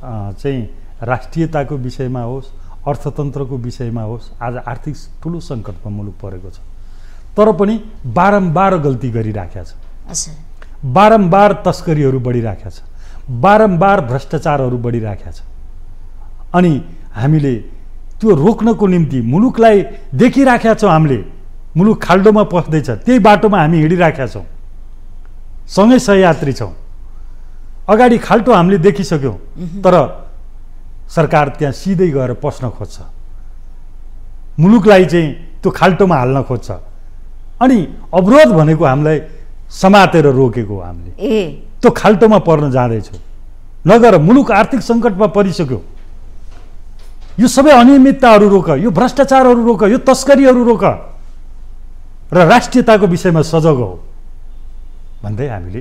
चाहिँ राष्ट्रियताको विषयमा होस्, अर्थतन्त्रको विषयमा होस्, आज आर्थिक ठुलो सङ्कटमा मुलुक परेको छ। तर पनि बारम्बार गल्ती गरिराखेको छ, बारम्बार तस्करीहरू बढिराखेको छ, बारम्बार भ्रष्टाचारहरू बढिराखेको छ। अनि हामीले त्यो रोक्नको निम्ति मुलुकलाई देखिराखेका छौँ। हामीले मुलुक खाल्डोमा पस्दैछ, त्यही बाटोमा हामी हिँडिराखेका छौँ, सँगै सहयात्री छौँ। अगाडि खाल्टो हामीले देखिसक्यौँ, तर सरकार त्यहाँ सिधै गएर पस्न खोज्छ, मुलुकलाई चाहिँ त्यो खाल्टोमा हाल्न खोज्छ। अनि अवरोध भनेको हामीलाई समातेर रोकेको हो हामीले, त्यो खाल्टोमा पर्न जाँदैछौँ। नगर मुलुक आर्थिक सङ्कटमा परिसक्यो। यो सबै अनियमितताहरू रोक, यो भ्रष्टाचारहरू रोक, यो तस्करीहरू रोक र राष्ट्रियताको विषयमा सजग हो भन्दै हामीले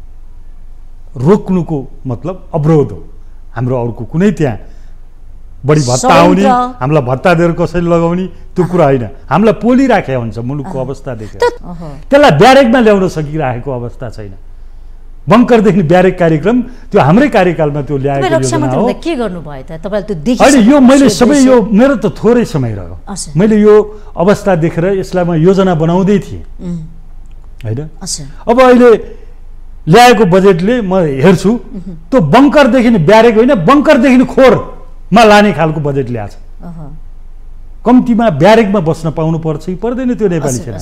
रोक्नुको मतलब अवरोध हो। हाम्रो अर्को कुनै त्यहाँ बढी भत्ता आउने, हामीलाई भत्ता दिएर कसैले लगाउने त्यो कुरा होइन। हामीलाई पोलिराखेको हुन्छ मुलुकको अवस्था देखेर, त्यसलाई ब्यारेकमा ल्याउन सकिरहेको अवस्था छैन। बङ्करदेखि ब्यारेक कार्यक्रम त्यो हाम्रै कार्यकालमा त्यो ल्याएको योजना हो। के गर्नुभयो त तपाईँले त्यो देखि? होइन, यो मैले सबै यो मेरो त थोरै समय रह्यो, मैले यो अवस्था देखेर यसलाई म योजना बनाउँदै थिएँ होइन। अब अहिले ल्याएको बजेटले म हेर्छु त्यो बङ्करदेखि ब्यारेक होइन, बङ्करदेखि खोरमा लाने खालको बजेट ल्याएको छ। कम्तीमा ब्यारेकमा बस्न पाउनु पर्छ कि पर्दैन त्यो नेपाली सेना?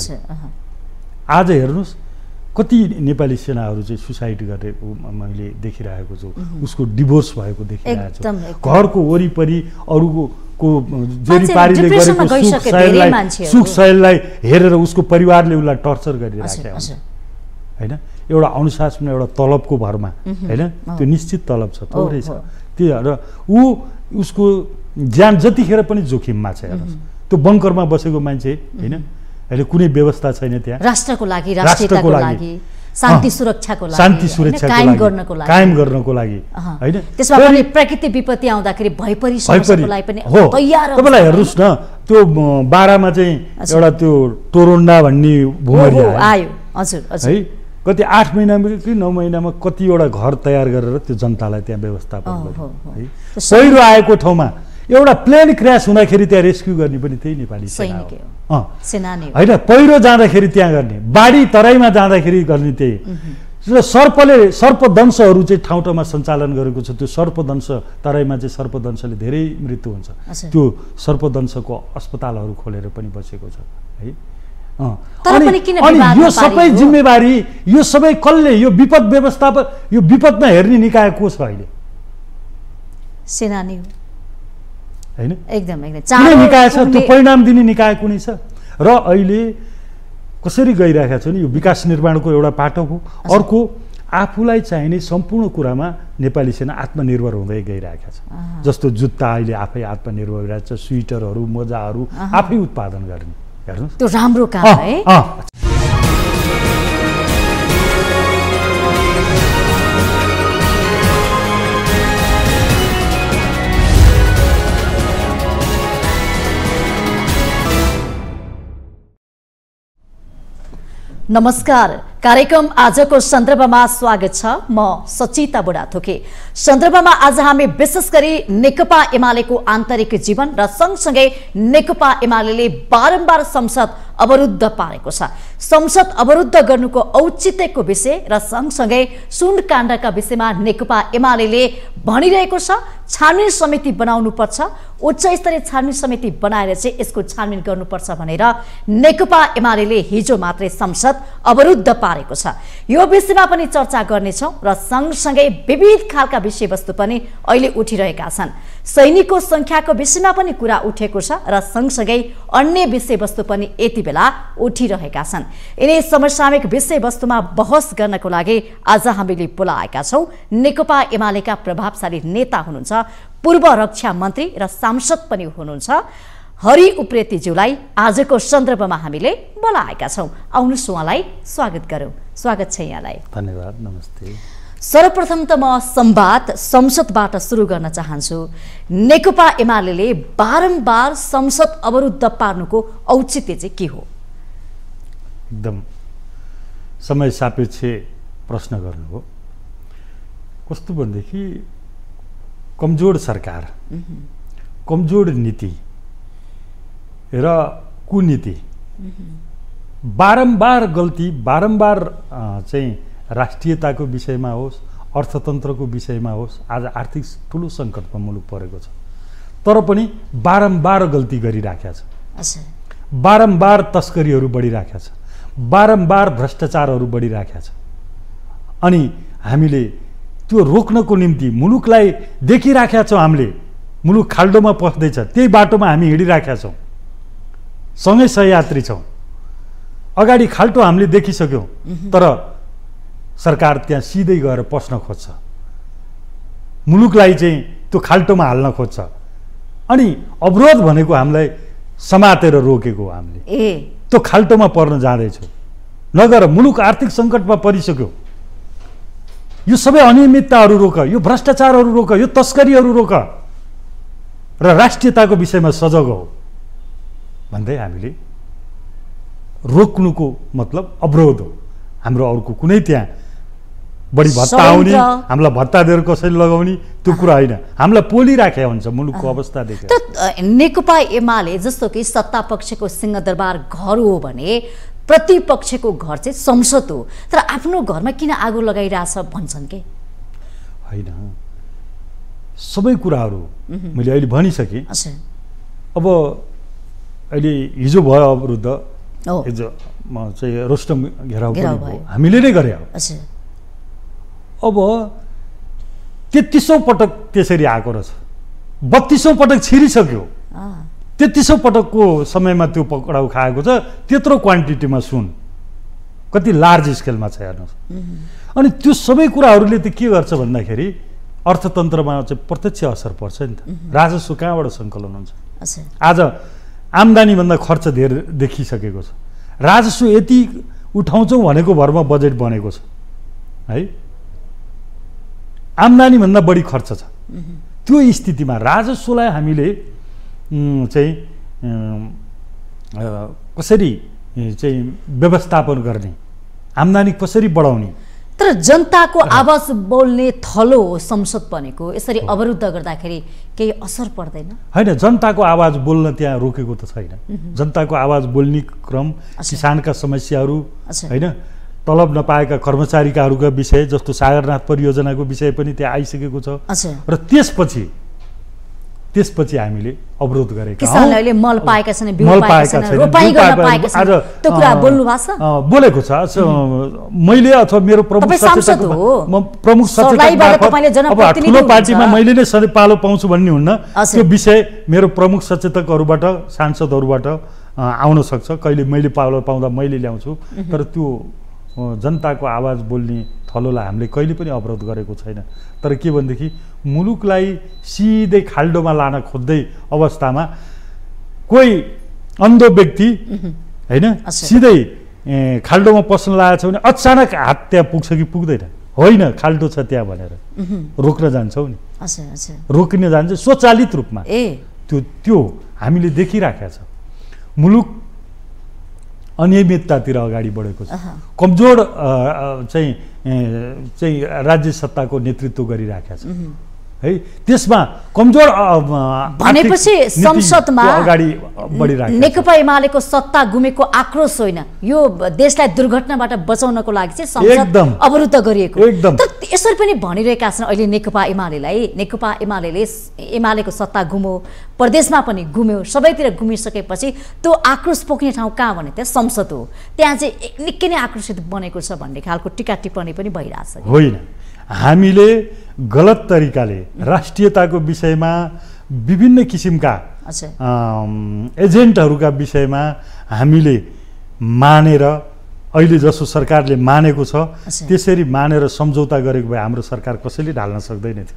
आज हेर्नुहोस् कति नेपाली सेनाहरू चाहिँ सुसाइड गरेको मैले देखिरहेको छु, उसको डिभोर्स भएको देखिरहेको छु। घरको वरिपरि अरूको जोरीपारीले गरेको सुख शैललाई हेरेर उसको परिवारले उसलाई टर्चर गरिरहेको हुन्छ होइन। एउटा अनुशासन, एउटा तलबको भरमा होइन, त्यो निश्चित तलब छ, थोरै छ त्यो, र उसको ज्यान जतिखेर पनि जोखिममा छ। हेर्नुहोस् त्यो बङ्करमा बसेको मान्छे होइन, अहिले कुनै व्यवस्था छैन त्यहाँ राष्ट्रको लागि, राष्ट्रियताको लागि, शान्ति सुरक्षाको लागि, कायम गर्नको लागि होइन। त्यसमा पनि प्राकृतिक विपत्ति आउँदाखेरि भइपरि समस्यालाई पनि तयार हो। तपाईँलाई हेर्नुहोस् न, त्यो बारामा चाहिँ एउटा त्यो टोरोन्डा भन्ने भूमि आयो, हजुर है, कति 8 महिनामा कि 9 महिनामा कतिवटा घर तयार गरेर त्यो जनतालाई त्यहाँ व्यवस्थापन गर्यो है। पहिरो आएको ठाउँमा एउटा प्लेन क्र्यास हुँदाखेरि त्यहाँ रेस्क्यु गर्ने पनि त्यही नेपाली सेना हो होइन। पहिरो जाँदाखेरि त्यहाँ गर्ने, बाढी तराईमा जाँदाखेरि गर्ने त्यही। र सर्पदंशहरू चाहिँ ठाउँ ठाउँमा सञ्चालन गरेको छ। त्यो सर्पदंश तराईमा चाहिँ सर्पदंशले धेरै मृत्यु हुन्छ, त्यो सर्पदंशको अस्पतालहरू खोलेर पनि बसेको छ है। अनि यो सबै जिम्मेवारी, यो सबै कसले, यो विपद व्यवस्थापन, यो विपदमा हेर्ने निकाय को छ अहिले? सेना नै हो होइन, एकदम एकदम कुनै निकाय छ? त्यो परिणाम दिने निकाय कुनै छ? र अहिले कसरी गइरहेका छन् यो विकास निर्माणको एउटा पाटो हो। अर्को आफूलाई चाहिने सम्पूर्ण कुरामा नेपाली सेना आत्मनिर्भर हुँदै गइरहेका छ। जस्तो जुत्ता अहिले आफै आत्मनिर्भर भइरहेको छ, स्वेटरहरू, मोजाहरू आफै उत्पादन गर्ने। हेर्नुहोस् त्यो राम्रो काम है। नमस्कार, कार्यक्रम आजको सन्दर्भमा स्वागत छ। म सचिता बुढाथोकी। सन्दर्भमा आज हामी विशेष गरी नेकपा एमालेको आन्तरिक जीवन र सँगसँगै नेकपा एमाले बारम्बार संसद अवरुद्ध पारेको छ, संसद अवरुद्ध गर्नुको औचित्यको विषय र सँगसँगै सुनकाण्डका विषयमा नेकपा एमाले भनिरहेको छ छानबिन समिति बनाउनु पर्छ, उच्च स्तरीय छानबिन समिति बनाएर चाहिँ यसको छानबिन गर्नुपर्छ भनेर नेकपा एमाले हिजो मात्रै संसद अवरुद्ध पारेको छ। यो विषयमा पनि चर्चा गर्नेछौँ र सँगसँगै विविध खालका विषयवस्तु पनि अहिले उठिरहेका छन्। सैनिकको संख्याको विषयमा पनि कुरा उठेको छ र सँगसँगै अन्य विषयवस्तु पनि यति बेला उठिरहेका छन्। यिनै समसामयिक विषयवस्तुमा बहस गर्नको लागि आज हामीले बोलाएका छौँ नेकपा एमालेका प्रभावशाली नेता हुनुहुन्छ, पूर्व रक्षा मन्त्री र सांसद पनि हुनुहुन्छ हरि उप्रेतीज्यूलाई आजको सन्दर्भमा हामीले बोलाएका छौँ। आउनुहोस् उहाँलाई स्वागत गरौँ। स्वागत छ यहाँलाई। धन्यवाद, नमस्ते। सर्वप्रथम त म संवाद संसदबाट सुरु गर्न चाहन्छु। नेकपा एमाले बारम्बार संसद अवरुद्ध पार्नुको औचित्य चाहिँ के हो? एकदम समय सापेक्ष प्रश्न गर्नुभयो। कस्तो भनेदेखि कमजोर सरकार, कमजोर नीति र कुनीति, बारम्बार गल्ती, बारम्बार चाहिँ राष्ट्रियताको विषयमा होस्, अर्थतन्त्रको विषयमा होस्, आज आर्थिक ठुलो सङ्कटमा मुलुक परेको छ, तर पनि बारम्बार गल्ती गरिराखेको छ, बारम्बार तस्करीहरू बढिराखेको छ, बारम्बार भ्रष्टाचारहरू बढिराखेको छ। अनि हामीले त्यो रोक्नको निम्ति मुलुकलाई देखिराखेका छौँ, हामीले मुलुक खाल्डोमा पस्दैछ, त्यही बाटोमा हामी हिँडिराखेका छौँ, सँगै सहयात्री छौँ। अगाडि खाल्टो हामीले देखिसक्यौँ, तर सरकार त्यहाँ सिधै गएर पस्न खोज्छ, मुलुकलाई चाहिँ त्यो खाल्टोमा हाल्न खोज्छ। अनि अवरोध भनेको हामीलाई समातेर रोकेको हो, हामीले त्यो खाल्टोमा पर्न जाँदैछौँ। नगर मुलुक आर्थिक सङ्कटमा परिसक्यो, यो सबै अनियमितताहरू रोक, यो भ्रष्टाचारहरू रोक, यो तस्करीहरू रोक र राष्ट्रियताको विषयमा सजग हो भन्दै हामीले रोक्नुको मतलब अवरोध हो। हाम्रो अर्को कुनै त्यहाँ बढी भत्ता आउने, हामीलाई भत्ता दिएर कसैले लगाउने त्यो कुरा होइन, हामीलाई पोलिराखेको हुन्छ मुलुकको अवस्था देखेर। नेकपा एमाले जस्तो कि सत्ता पक्षको सिंहदरबार घर हो भने प्रतिपक्षको घर चाहिँ संसद हो, तर आफ्नो घरमा किन आगो लगाइरहेछ भन्छन् के? होइन, सबै कुराहरू मैले अहिले भनिसकेँ। अब अहिले हिजो भयो अवरुद्ध, हिजो चाहिँ रोस्टम घेराउ भयो, हामीले नै गरे हो। अब 33औं पटक त्यसरी आएको रहेछ, 32औं पटक छिरिसक्यो, 33औं पटकको समयमा त्यो पक्राउ खाएको छ। त्यत्रो क्वान्टिटीमा सुन कति लार्ज स्केलमा छ हेर्नुहोस्। अनि त्यो सबै कुराहरूले त के गर्छ भन्दाखेरि अर्थतन्त्रमा चाहिँ प्रत्यक्ष असर पर्छ नि त। राजस्व कहाँबाट सङ्कलन हुन्छ? आज आम्दानीभन्दा खर्च धेरै देखिसकेको छ। राजस्व यति उठाउँछौँ भनेको भरमा बजेट बनेको छ है, आम्दानीभन्दा बढी खर्च छ। त्यो स्थितिमा राजस्वलाई हामीले चाहिँ कसरी चाहिँ व्यवस्थापन गर्ने, आम्दानी कसरी बढाउने? तर जनताको आवाज बोल्ने थलो हो संसद बनेको, यसरी अवरुद्ध गर्दाखेरि केही असर पर्दैन? होइन, जनताको आवाज बोल्न त्यहाँ रोकेको त छैन। जनताको आवाज बोल्ने क्रम, किसानका समस्याहरू होइन, तलब नपाएका कर्मचारीका विषय जस्तो सागरनाथ परियोजनाको विषय पनि त्यहाँ आइसकेको छ। र त्यसपछि हामीले अवरोध गरेका हौँ। किसानले अहिले मल पाएका छैन, बिउ पाएका छैन, रोपाई गर्न पाएका छैन, त्यो कुरा बोल्नु भएको छ? बोलेको छ। मैले अथवा मेरो प्रमुख सचेतक, म प्रमुख सचेतक, अब ठुलो पार्टीमा मैले नै सधैँ पालो पाउँछु भन्ने हुन्न। त्यो विषय मेरो प्रमुख सचेतकहरूबाट, सांसदहरूबाट आउन सक्छ। कहिले मैले पालो पाउँदा मैले ल्याउँछु, तर त्यो जनताको आवाज बोल्ने थलोलाई हामीले कहिले पनि अवरोध गरेको छैन। तर के भनेदेखि मुलुकलाई सिधै खाल्डोमा लान खोज्दै अवस्थामा कोही अन्धो व्यक्ति होइन सिधै खाल्डोमा पस्न लागेको छ भने अचानक हात त्यहाँ पुग्छ कि पुग्दैन? होइन, खाल्डो छ त्यहाँ भनेर रोक्न जान्छौँ नि, रोक्न जान्छ स्वचालित रूपमा। त्यो हामीले देखिराखेका छ। मुलुक अनियमिततातिर अगाडि बढेको छ, कमजोर चाहिँ राज्य सत्ताको नेतृत्व गरिराखेको छ है। त्यसमा कमजोर भनेपछि संसदमा अगाडि बढिराखेको नेकपा एमालेको सत्ता गुमेको आक्रोश होइन, यो देशलाई दुर्घटनाबाट बचाउनको लागि चाहिँ संसद अवरुद्ध गरिएको। तर यसरी पनि भनिरहेका छन् अहिले नेकपा एमालेले एमालेको सत्ता गुम्यो, प्रदेशमा पनि गुम्यो, सबैतिर गुमिसकेपछि त्यो आक्रोश पोख्ने ठाउँ कहाँ भने त्यहाँ संसद हो। त्यहाँ चाहिँ निकै नै आक्रोशित बनेको छ भन्ने खालको टिका टिप्पणी पनि भइरहेछ। होइन, हामीले गलत तरिकाले राष्ट्रियताको विषयमा विभिन्न किसिमका एजेन्टहरूका विषयमा हामीले मानेर, अहिले जसो सरकारले मानेको छ त्यसरी मानेर सम्झौता गरेको भए हाम्रो सरकार कसैले ढाल्न सक्दैन थियो।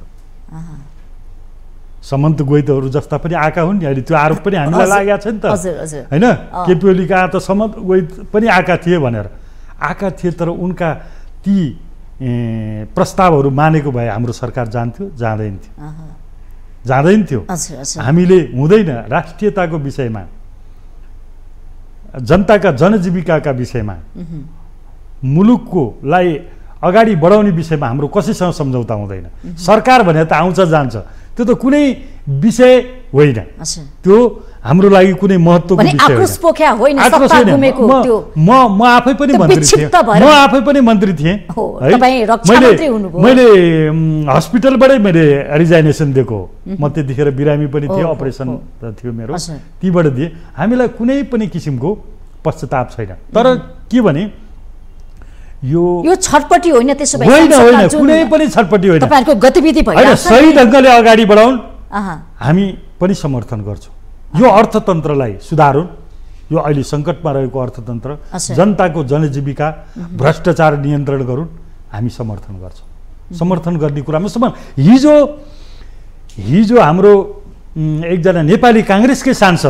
समन्त गोइतहरू जस्ता पनि आएका हुन् नि, अहिले त्यो आरोप पनि हामीलाई लागेको छ नि त होइन। केपी ओलीका त समन्त गोइत पनि आएका थिए भनेर आएका थिए, तर उनका ती प्रस्तावहरू मानेको भए हाम्रो सरकार जान्थ्यो? जाँदैन थियो। हामीले हुँदैन राष्ट्रियताको विषयमा, जनताका जनजीविकाका विषयमा, मुलुककोलाई अगाडि बढाउने विषयमा हाम्रो कसैसँग सम्झौता हुँदैन। सरकार भने त आउँछ जान्छ, त्यो त कुनै विषय होइन, त्यो हाम्रो लागि कुनै महत्त्वको विषय होइन। आक्रोश पोख्या होइन, सत्ता गुमेको त्यो म आफै पनि मन्त्री थिएँ, म आफै पनि मन्त्री थिएँ है। मैले हस्पिटलबाटै मैले रिजाइनेसन दिएको, म त्यतिखेर बिरामी पनि थिएँ, अपरेसन थियो मेरो, तीबाट दिएँ। हामीलाई कुनै पनि किसिमको पश्चाताप छैन। तर के भने यो छटपटी होइन, त्यसो भए होइन होइन, कुनै पनि छटपटी होइन, तपाईहरुको गतिविधि होइन, सही ढङ्गले अगाडि बढाउन हामी पनि समर्थन गर्छौँ। यो अर्थतन्त्रलाई सुधारुन्, यो अहिले सङ्कटमा रहेको अर्थतन्त्र, जनताको जनजीविका, भ्रष्टाचार नियन्त्रण गरून्, हामी समर्थन गर्छौँ। समर्थन गर्ने कुरामा हिजो हाम्रो एकजना नेपाली काङ्ग्रेसकै सांसद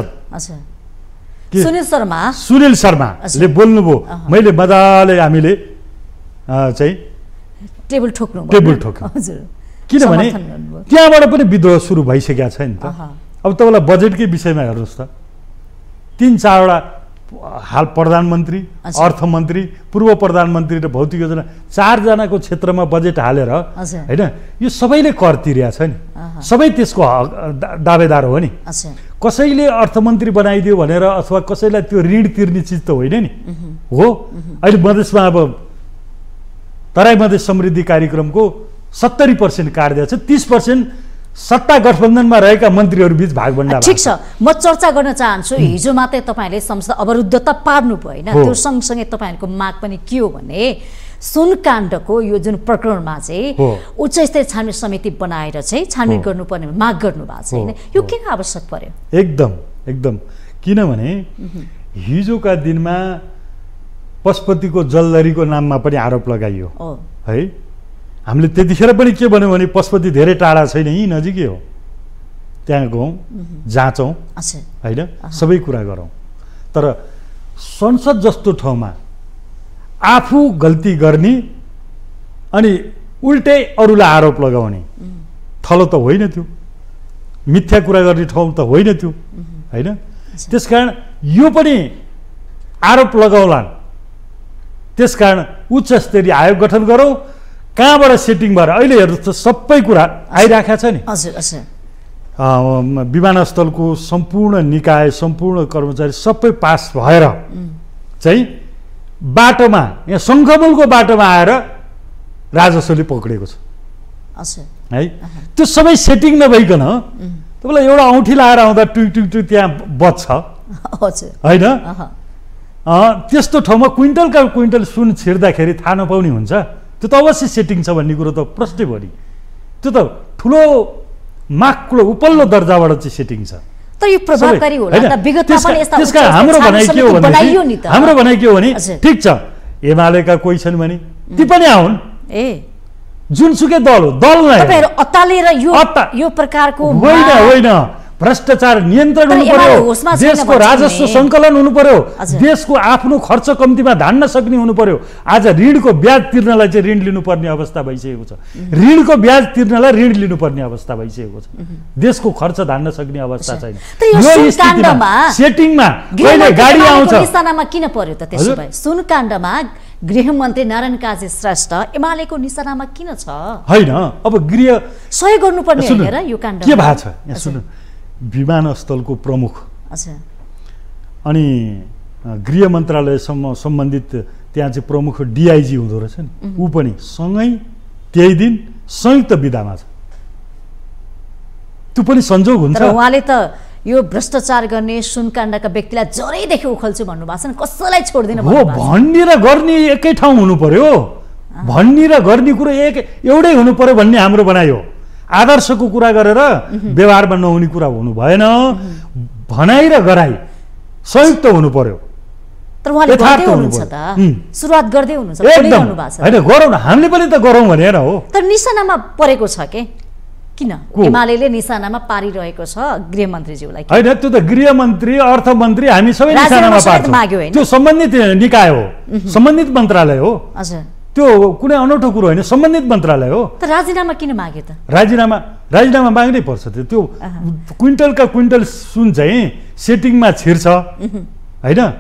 सुनिल शर्माले बोल्नुभयो, मैले मजाले हामीले चाहिँ टेबल ठोक्नु, किनभने त्यहाँबाट पनि विद्रोह सुरु भइसकेको छ नि त। अब तपाईँलाई बजेटकै विषयमा हेर्नुहोस् त, 3-4वटा हाल प्रधानमन्त्री, अर्थमन्त्री, पूर्व प्रधानमन्त्री र भौतिक योजना 4जनाको क्षेत्रमा बजेट हालेर होइन, यो सबैले कर तिरेको छ नि, सबै त्यसको दावेदार हो नि। कसैले अर्थमन्त्री बनाइदियो भनेर अथवा कसैलाई त्यो ऋण तिर्ने चिज त होइन नि हो। अहिले मधेसमा अब तराई मधेस समृद्धि कार्यक्रमको 70% काट्दिएको छ, 30% सत्ता गठबन्धनमा रहेका मन्त्रीहरू बीच भागभण्डा। ठिक छ, म चर्चा गर्न चाहन्छु। हिजो मात्रै तपाईँले संसद अवरुद्धता पार्नु भयो होइन, त्यो सँगसँगै तपाईँहरूको माग पनि के हो भने सुनकाण्डको यो जुन प्रकरणमा चाहिँ उच्च स्तरीय छानबिन समिति बनाएर चाहिँ छानबिन गर्नुपर्ने माग गर्नु भएको छ होइन, यो किन आवश्यक पर्यो? एकदम किनभने हिजोका दिनमा पशुपतिको जलधरीको नाममा पनि आरोप लगाइयो है। हामीले त्यतिखेर पनि के भन्यौँ भने पशुपति धेरै टाढा छैन, यहीँ नजिकै हो, त्यहाँ गयौँ, जाँचौँ होइन, सबै कुरा गरौँ। तर संसद जस्तो ठाउँमा आफू गल्ती गर्ने अनि उल्टै अरूलाई आरोप लगाउने थलो त होइन, त्यो मिथ्या कुरा गर्ने ठाउँ त होइन त्यो होइन। त्यसकारण यो पनि आरोप लगाउलान्, त्यसकारण उच्च स्तरीय आयोग गठन गरौँ। कहाँबाट सेटिङ भएर अहिले हेर्नुहोस् त सबै कुरा आइराखेको छ नि। विमानस्थलको सम्पूर्ण निकाय, सम्पूर्ण कर्मचारी सबै पास भएर चाहिँ बाटोमा, यहाँ सङ्घमूलको बाटोमा आएर राजस्वले पक्रेको छ है। त्यो सबै सेटिङ नभइकन तपाईँलाई एउटा औँठी लाएर आउँदा टुइ त्यहाँ बज्छ होइन। त्यस्तो ठाउँमा क्विन्टलका क्विन्टल सुन छिर्दाखेरि थाहा नपाउने हुन्छ, त्यो त अवश्य सेटिङ छ भन्ने कुरो त प्रष्टै भयो नि। त्यो त ठुलो माक्लो उपल्लो दर्जाबाट चाहिँ सेटिङ छ। तर यो प्रभावकारी होला त, विगतमा पनि यस्ता त्यसका हाम्रो भनाइ के हो भने ठिक छ, एमालेका कोही छन् भने ती पनि आउन्, जुनसुकै दल हो, दल नै तपाईहरु अत्तालेर यो प्रकारको होइन, भ्रष्टाचार नियन्त्रण हुनु पर्यो, देशको राजस्व सङ्कलन हुनु पर्यो, देशको आफ्नो खर्च कम्तीमा धान्न सक्ने हुनु पर्यो। आज ऋणको ब्याज तिर्नलाई चाहिँ ऋण लिनुपर्ने अवस्था भइसकेको छ, ऋणको ब्याज तिर्नलाई ऋण लिनुपर्ने अवस्था भइसकेको छ, देशको खर्च धान्न सक्ने अवस्था छैन। यो स्थितिमा सेटिङमा कहिले गाडी आउँछ निशानामा किन पर्यो त? त्यसो भए सुनकाण्डमा गृहमन्त्री नारायण काजी श्रेष्ठ एमालेको निशानामा किन छ? होइन, अब गृह सहयोग गर्नुपर्ने होइन र यो काण्ड के भएको छ यहाँ सुन्नु। विमानस्थलको प्रमुख अनि गृह मन्त्रालयसम्म सम्बन्धित त्यहाँ चाहिँ प्रमुख डिआइजी हुँदो रहेछ नि, ऊ पनि सँगै त्यही दिन संयुक्त बिदामा छ। त्यो पनि संजोग हुन्छ। उहाँले त यो भ्रष्टाचार गर्ने सुनकाण्डका व्यक्तिलाई जरैदेखि उखल्छु भन्नुभएको छ नि, कसैलाई छोड्दिनु हो। भन्ने र गर्ने एकै ठाउँ हुनु पर्यो, भन्ने र गर्ने कुरो एउटै हुनु पर्यो भन्ने हाम्रो भनाइ हो। आदर्शको कुरा गरेर व्यवहारमा नहुने कुरा हुनु भएन, भनाइ र गराइ संयुक्त हुनु पर्यो। तर उहाँले गर्दै हुनुहुन्छ त, सुरुवात गर्दै हुनुहुन्छ, एकदम होइन, गरौँ न, हामीले पनि त गरौँ भनेर हो। तर निशानामा परेको छ के किन? एमालेले निशानामा पारिरहेको छ गृहमन्त्रीज्यूलाई होइन, त्यो त गृहमन्त्री, अर्थमन्त्री हामी सबै निशानामा पार्छौँ। त्यो सम्बन्धित निकाय हो, सम्बन्धित मन्त्रालय हो, त्यो कुनै अनौठो कुरो होइन, सम्बन्धित मन्त्रालय हो। त राजीनामा किन माग्यो त? राजीनामा माग्नै पर्छ। त्यो क्विन्टलका क्विन्टल सुन चाहिँ सेटिङमा छिर्छ होइन,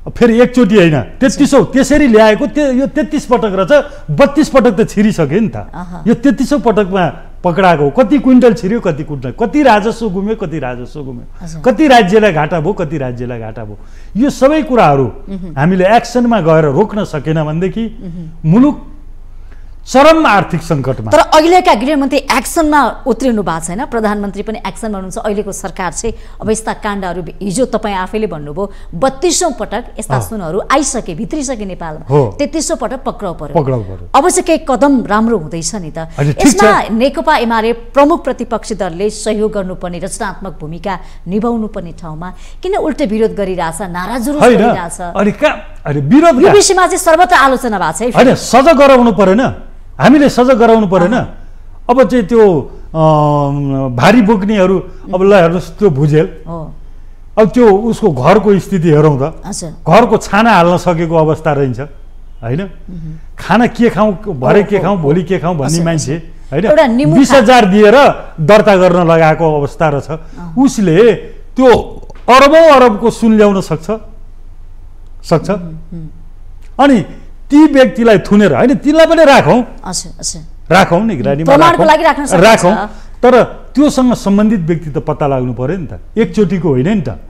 फेरि एकचोटि होइन 3300 त्यसरी ल्याएको यो 33 पटक रहेछ 32 पटक त छिरिसक्यो नि त यो 3300 पटकमा पकडाएको कति क्विन्टल छिर्यो कति क्विन्टल कति राजस्व गुम्यो कति राजस्व गुम्यो कति राज्यलाई घाटा भयो कति राज्यलाई घाटा भयो यो सबै कुराहरू हामीले एक्सनमा गएर रोक्न सकेन भनेदेखि मुलुक चरम आर्थिक सङ्कटमा तर अहिलेका गृहमन्त्री एक्सनमा उत्रिनु भएको छैन प्रधानमन्त्री पनि एक्सनमा हुनुहुन्छ अहिलेको सरकार चाहिँ अब यस्ता काण्डहरू हिजो तपाईँ आफैले भन्नुभयो 32औं पटक यस्ता सुनहरू आइसके भित्रिसके नेपालमा 3300 पटक पक्राउ पर्यो अब चाहिँ केही कदम राम्रो हुँदैछ नि त यसमा नेकपा एमाले प्रमुख प्रतिपक्षी दलले सहयोग गर्नुपर्ने रचनात्मक भूमिका निभाउनु पर्ने ठाउँमा किन उल्टे विरोध गरिरहेछ नारा जुरुस गरिरहेछ यो विषयमा चाहिँ सर्वत्र आलोचना भएको छ हैन सजग गराउनु पर्दैन हामीले सजग गराउनु पर्दैन अब चाहिँ त्यो भारी बोक्नेहरू अब ल हेर्नुहोस् त्यो भुजेल अब त्यो उसको घरको स्थिति हेरौँ त घरको छाना हाल्न सकेको अवस्था रहन्छ हैन खाना के खाउँ भरे के खाउँ भोलि के खाउँ भन्ने मान्छे हैन 20,000 दिएर दर्ता गर्न लगाएको अवस्था रहेछ उसले त्यो अरबौं अरबको सुन ल्याउन सक्छ अनि ती व्यक्तिलाई थुनेर हैन तिनलाई पनि राखौं निगरानीमा राखौं तर त्योसँग सम्बन्धित व्यक्ति त पत्ता लाग्नु पर्यो नि त एकचोटिको होइन नि त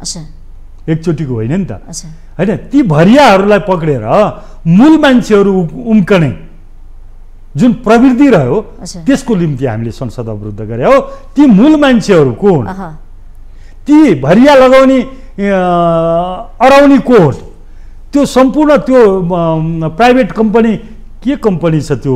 हैन ती भरियाहरूलाई पक्रेर मूल मान्छेहरू उम्कने जुन प्रवृत्ति रह्यो त्यसको निम्ति हामीले संसद अवरुद्ध गरे हो ती मूल मान्छेहरू को हुन् ती भरिया लगाउने अराउने को हुन् त्यो सम्पूर्ण त्यो प्राइभेट कम्पनी के कम्पनी छ त्यो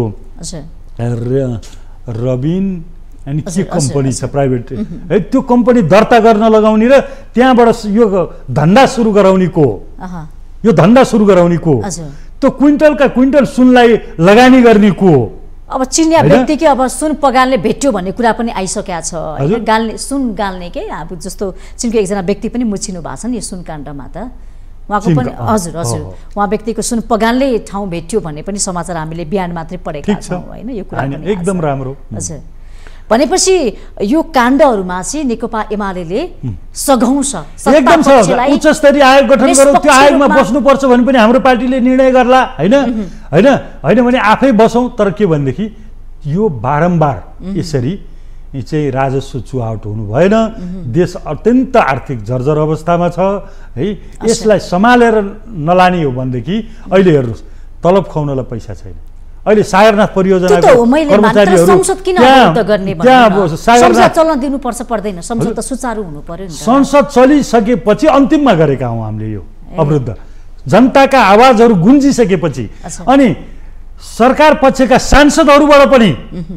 रबिन अनि के कम्पनी छ प्राइभेट है त्यो कम्पनी दर्ता गर्न लगाउने र त्यहाँबाट यो धन्दा सुरु गराउने को यो धन्दा सुरु गराउने को त्यो क्विन्टलका क्विन्टल सुनलाई लगानी गर्ने को अब चिनिया व्यक्ति के अब सुन पगाल्ने भेट्यो भन्ने कुरा पनि आइसकेको छ हैन गाल्ने सुन गाल्ने के अब जस्तो चिनको एकजना व्यक्ति पनि मुछिनु भएको छ नि यो सुन काण्डमा त उहाँको पनि हजुर उहाँ व्यक्तिको सुन पगाल्ने ठाउँ भेट्यो भन्ने पनि समाचार हामीले बिहान मात्रै पढेका छौँ हैन यो कुरा पनि एकदम राम्रो हजुर भनेपछि यो काण्डहरुमा चाहिँ नेकपा एमालेले सघाउँछ एकदम छ उच्च स्तरीय आयोग गठन गरौँ त्यो आयोगमा बस्नुपर्छ भने पनि हाम्रो पार्टीले निर्णय गर्ला हैन हैन हैन भने आफै बसौं तर के भन्देखि यो बारम्बार यसरी चाहिँ राजस्व चुहावट हुनु भएन देश अत्यन्त आर्थिक जर्जर अवस्थामा छ है यसलाई सम्हालेर नलाने हो भनेदेखि अहिले हेर्नुस् तलब खुवाउनलाई पैसा छैन अहिले सागरनाथ परियोजनाको कर्मचारीहरु संसद किन अवरुद्ध गर्ने भन्नु संसद चल्न दिनु पर्छ पर्दैन संसद त सुचारु हुनु पर्यो नि संसद चलिसकेपछि अन्तिममा गरेका हौं हामीले यो अवरुद्ध जनताका आवाजहरु गुन्जिसकेपछि अनि सरकार पक्षका सांसदहरुबाट पनि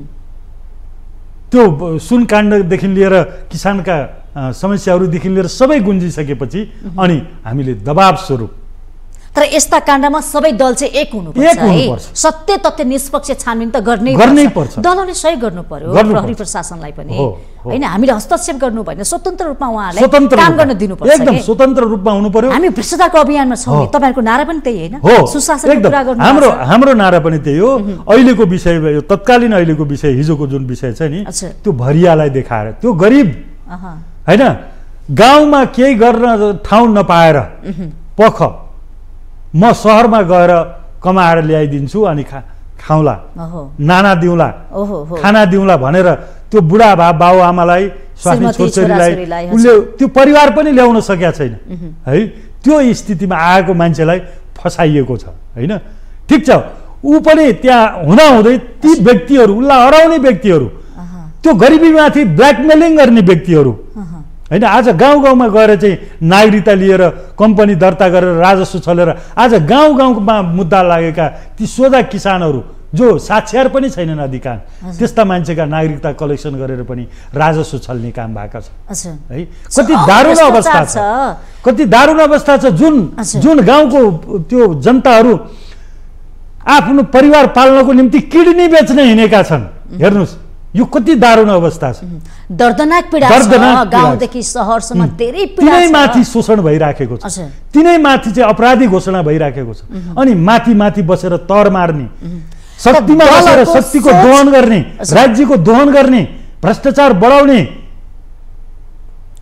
त्यो सुन काण्डदेखि लिएर किसानका समस्याहरुदेखि लिएर सबै गुन्जिसकेपछि अनि हामीले दबाब स्वरूप तर यस्ता काण्डमा सबै दल चाहिँ एक हुनुपर्छ है सत्य तथ्य निष्पक्ष छानबिन त गर्नै पर्छ दलले सहयोग गर्नु पर्यो प्रहरी प्रशासनलाई पनि हैन हामीले हस्तक्षेप गर्नु भएन स्वतन्त्र रूपमा उहाँलाई काम गर्न दिनुपर्छ एकदम स्वतन्त्र रूपमा हुनु पर्यो हामी भ्रष्टाचारको अभियानमा छौं तपाईहरुको नारा पनि त्यही हैन सुशासनको कुरा गर्नु हाम्रो नारा पनि त्यही हो अहिलेको विषय यो तत्कालीन अहिलेको विषय हिजोको जुन विषय छ नि त्यो भरियालाई देखाएर त्यो गरिब हैन गाउँमा केही गर्न ठाउँ नपाएर पख म शहरमा गएर कमाएर ल्याइदिन्छु अनि खाउला नाना दिउला खाना दिउला भनेर त्यो बुढा बाबु आमालाई स्वास्नी छोरीलाई उले त्यो परिवार पनि ल्याउन सकेका छैन है त्यो स्थितिमा आएको मान्छेलाई फसाइएको छ हैन ठीक छ उ पनि त्यहाँ हुँदा हुँदै ती व्यक्तिहरु उलाई हराउने व्यक्तिहरु त्यो गरिबीमाथि ब्ल्याकमेलिङ गर्ने व्यक्तिहरु हैन आज गाउँ-गाउँमा गएर चाहिँ नागरिकता लिएर कम्पनी दर्ता गरेर राजस्व छलेर आज गाउँ-गाउँमा मुद्दा लागेका ती सोझा किसानहरु जो साक्षर पनि छैनन् अधिकांश त्यस्ता मान्छेका नागरिकता कलेक्सन गरेर पनि राजस्व छल्ने काम भएका छ है कति दारुण अवस्था छ कति दारुण अवस्था छ जुन गाउँको त्यो जनताहरु आफ्नो परिवार पाल्नको निम्ति किडनी बेच्न हिँडेका छन् हेर्नुस् यो कति दारुण अवस्था छ दर्दनाक पीडा छ गाउँदेखि शहरसम्म धेरै पीडा छ तिनै माथि शोषण भइराखेको छ तिनै माथि चाहिँ अपराधी घोषणा भइराखेको छ अनि माथि बसेर तर मार्ने शक्तिमा बसेर शक्तिको दोहन गर्ने राज्यको दोहन गर्ने भ्रष्टाचार बढाउने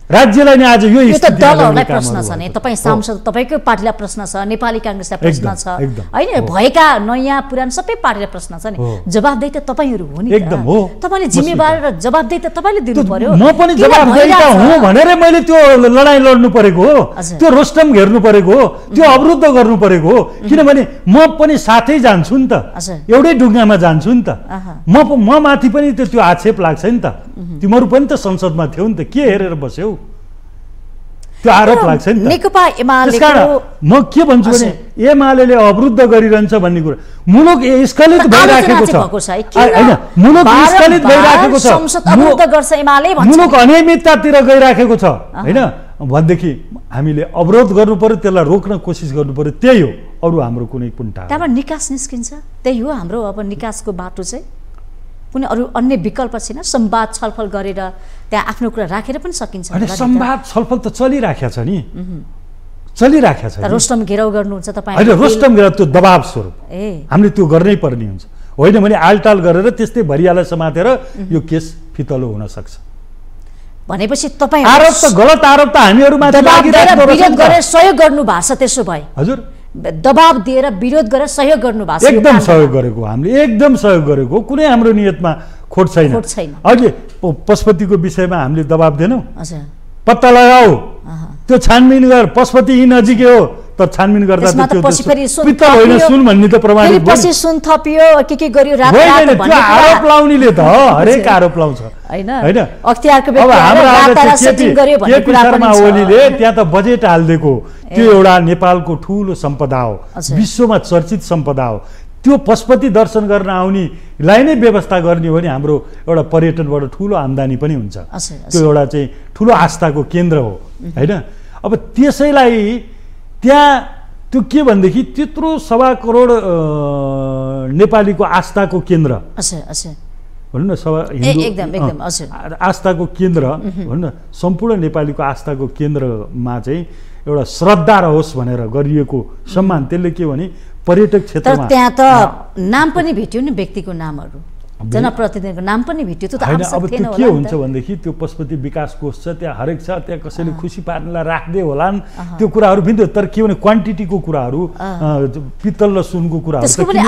राज्यलाई नि आज यो त दलहरूलाई प्रश्न छ नि, तपाईँ सांसद, तपाईँकै पार्टीलाई प्रश्न छ, नेपाली काङ्ग्रेसलाई प्रश्न छ होइन, भएका नयाँ पुरानो सबै पार्टीलाई प्रश्न छ नि। जवाफदेही त तपाईँहरू हो नि, एकदम हो। तपाईँले जिम्मेवार र जवाफदेही त तपाईँले दिनु पर्यो। म पनि जवाफदेही हुँ भनेर मैले त्यो लडाइँ लड्नु परेको हो, त्यो रोस्टम घेर्नु परेको हो, त्यो अवरुद्ध गर्नु परेको हो, किनभने म पनि साथै जान्छु नि त, एउटै ढुङ्गामा जान्छु नि त। म माथि पनि त्यो आक्षेप लाग्छ नि त, तिमीहरू पनि त संसदमा थियौ नि त, के हेरेर बस्यौ, त्यो आरोप लाग्छ नि त। नेकपा एमालेको म के भन्छु भने एमाले अवरुद्ध गरिरहन्छ भन्ने कुरा मुलुक स्खलित भइराखेको छ हैन, मुलुक स्खलित भइराखेको छ, मुलुक अनियमिततातिर गइराखेको छ हैन भनेदेखि हामीले अवरोध गर्नु पर्यो, त्यसलाई रोक्न कोसिस गर्नु पर्यो, त्यही हो, अरू हाम्रो कुनै कुण्ठा। त्यहाँबाट निकास निस्किन्छ, त्यही हो हाम्रो अब निकासको बाटो चाहिँ। कुनै अरू अन्य विकल्प छैन? संवाद छलफल गरेर त्यहाँ आफ्नो कुरा राखेर पनि सकिन्छ। संवाद छलफल त चलिराखेको छ नि, चलिराखेको छ। रोस्टम घेराउ गर्नुहुन्छ तपाईँ? होइन, रोस्टम घेराउ त्यो दबाब स्वरूप हामीले त्यो गर्नै पर्ने हुन्छ, होइन भने आलटाल गरेर त्यस्तै भरियालाई समातेर यो केस फितलो हुन सक्छ। भनेपछि तपाईँ आरोप त गलत आरोप त हामीहरूमाथि लागिरहेको विरोध गरेर सहयोग गर्नु भएको छ, त्यसो भए हजुर दबाब दिएर विरोध गरेर सहयोग गर्नु भएको छ? एकदम सहयोग गरेको हामीले, एकदम सहयोग गरेको, कुनै हाम्रो नियतमा खोट छैन। अहिले पशुपतिको विषयमा हामीले दबाब दिएनौँ, पत्ता लगाऊ, त्यो छानबिन गर, पशुपति यी नजिकै हो, तर छानबिन गर्दा पित्तल होइन सुन भन्ने त प्रमाणित भयो। पछि सुन थपियो के गर्यो, रात त्यो आरोप लाउनेले त हरेक आरोप लाउँछ हैन, अख्तियारको व्यक्तिले सेटिङ गर्यो भन्ने कुरा पनि छ। ओलीले त्यहाँ त बजेट हाल्दिएको, त्यो एउटा नेपालको ठूलो सम्पदा हो, विश्वमा चर्चित सम्पदा हो, त्यो पशुपति दर्शन गर्न आउनेलाई नै व्यवस्था गर्ने हो भने हाम्रो एउटा पर्यटनबाट ठूलो आम्दानी पनि हुन्छ, त्यो एउटा चाहिँ ठूलो आस्थाको केन्द्र हो हैन। अब त्यसैलाई त्यहाँ त्यो के भनेदेखि त्यत्रो 1.25 करोड नेपालीको आस्थाको केन्द्र भनौँ न, हिन्दू आस्थाको केन्द्र भनौँ न, सम्पूर्ण नेपालीको आस्थाको केन्द्रमा चाहिँ एउटा श्रद्धा रहोस् भनेर गरिएको सम्मान, त्यसले के भने पर्यटक क्षेत्रमा त्यहाँ त नाम पनि भेट्यो नि, व्यक्तिको नामहरू, जनप्रतिनिधिको नाम पनि भेट्यो, त्यो त अब त्यो के हुन्छ भनेदेखि त्यो पशुपति विकास कोष छ, त्यहाँ हरेक छ, त्यहाँ कसैले खुसी पार्नलाई राख्दै होलान्, त्यो कुराहरू पनि तर के भने क्वान्टिटीको कुराहरू, पित्तल र सुनको कुराहरू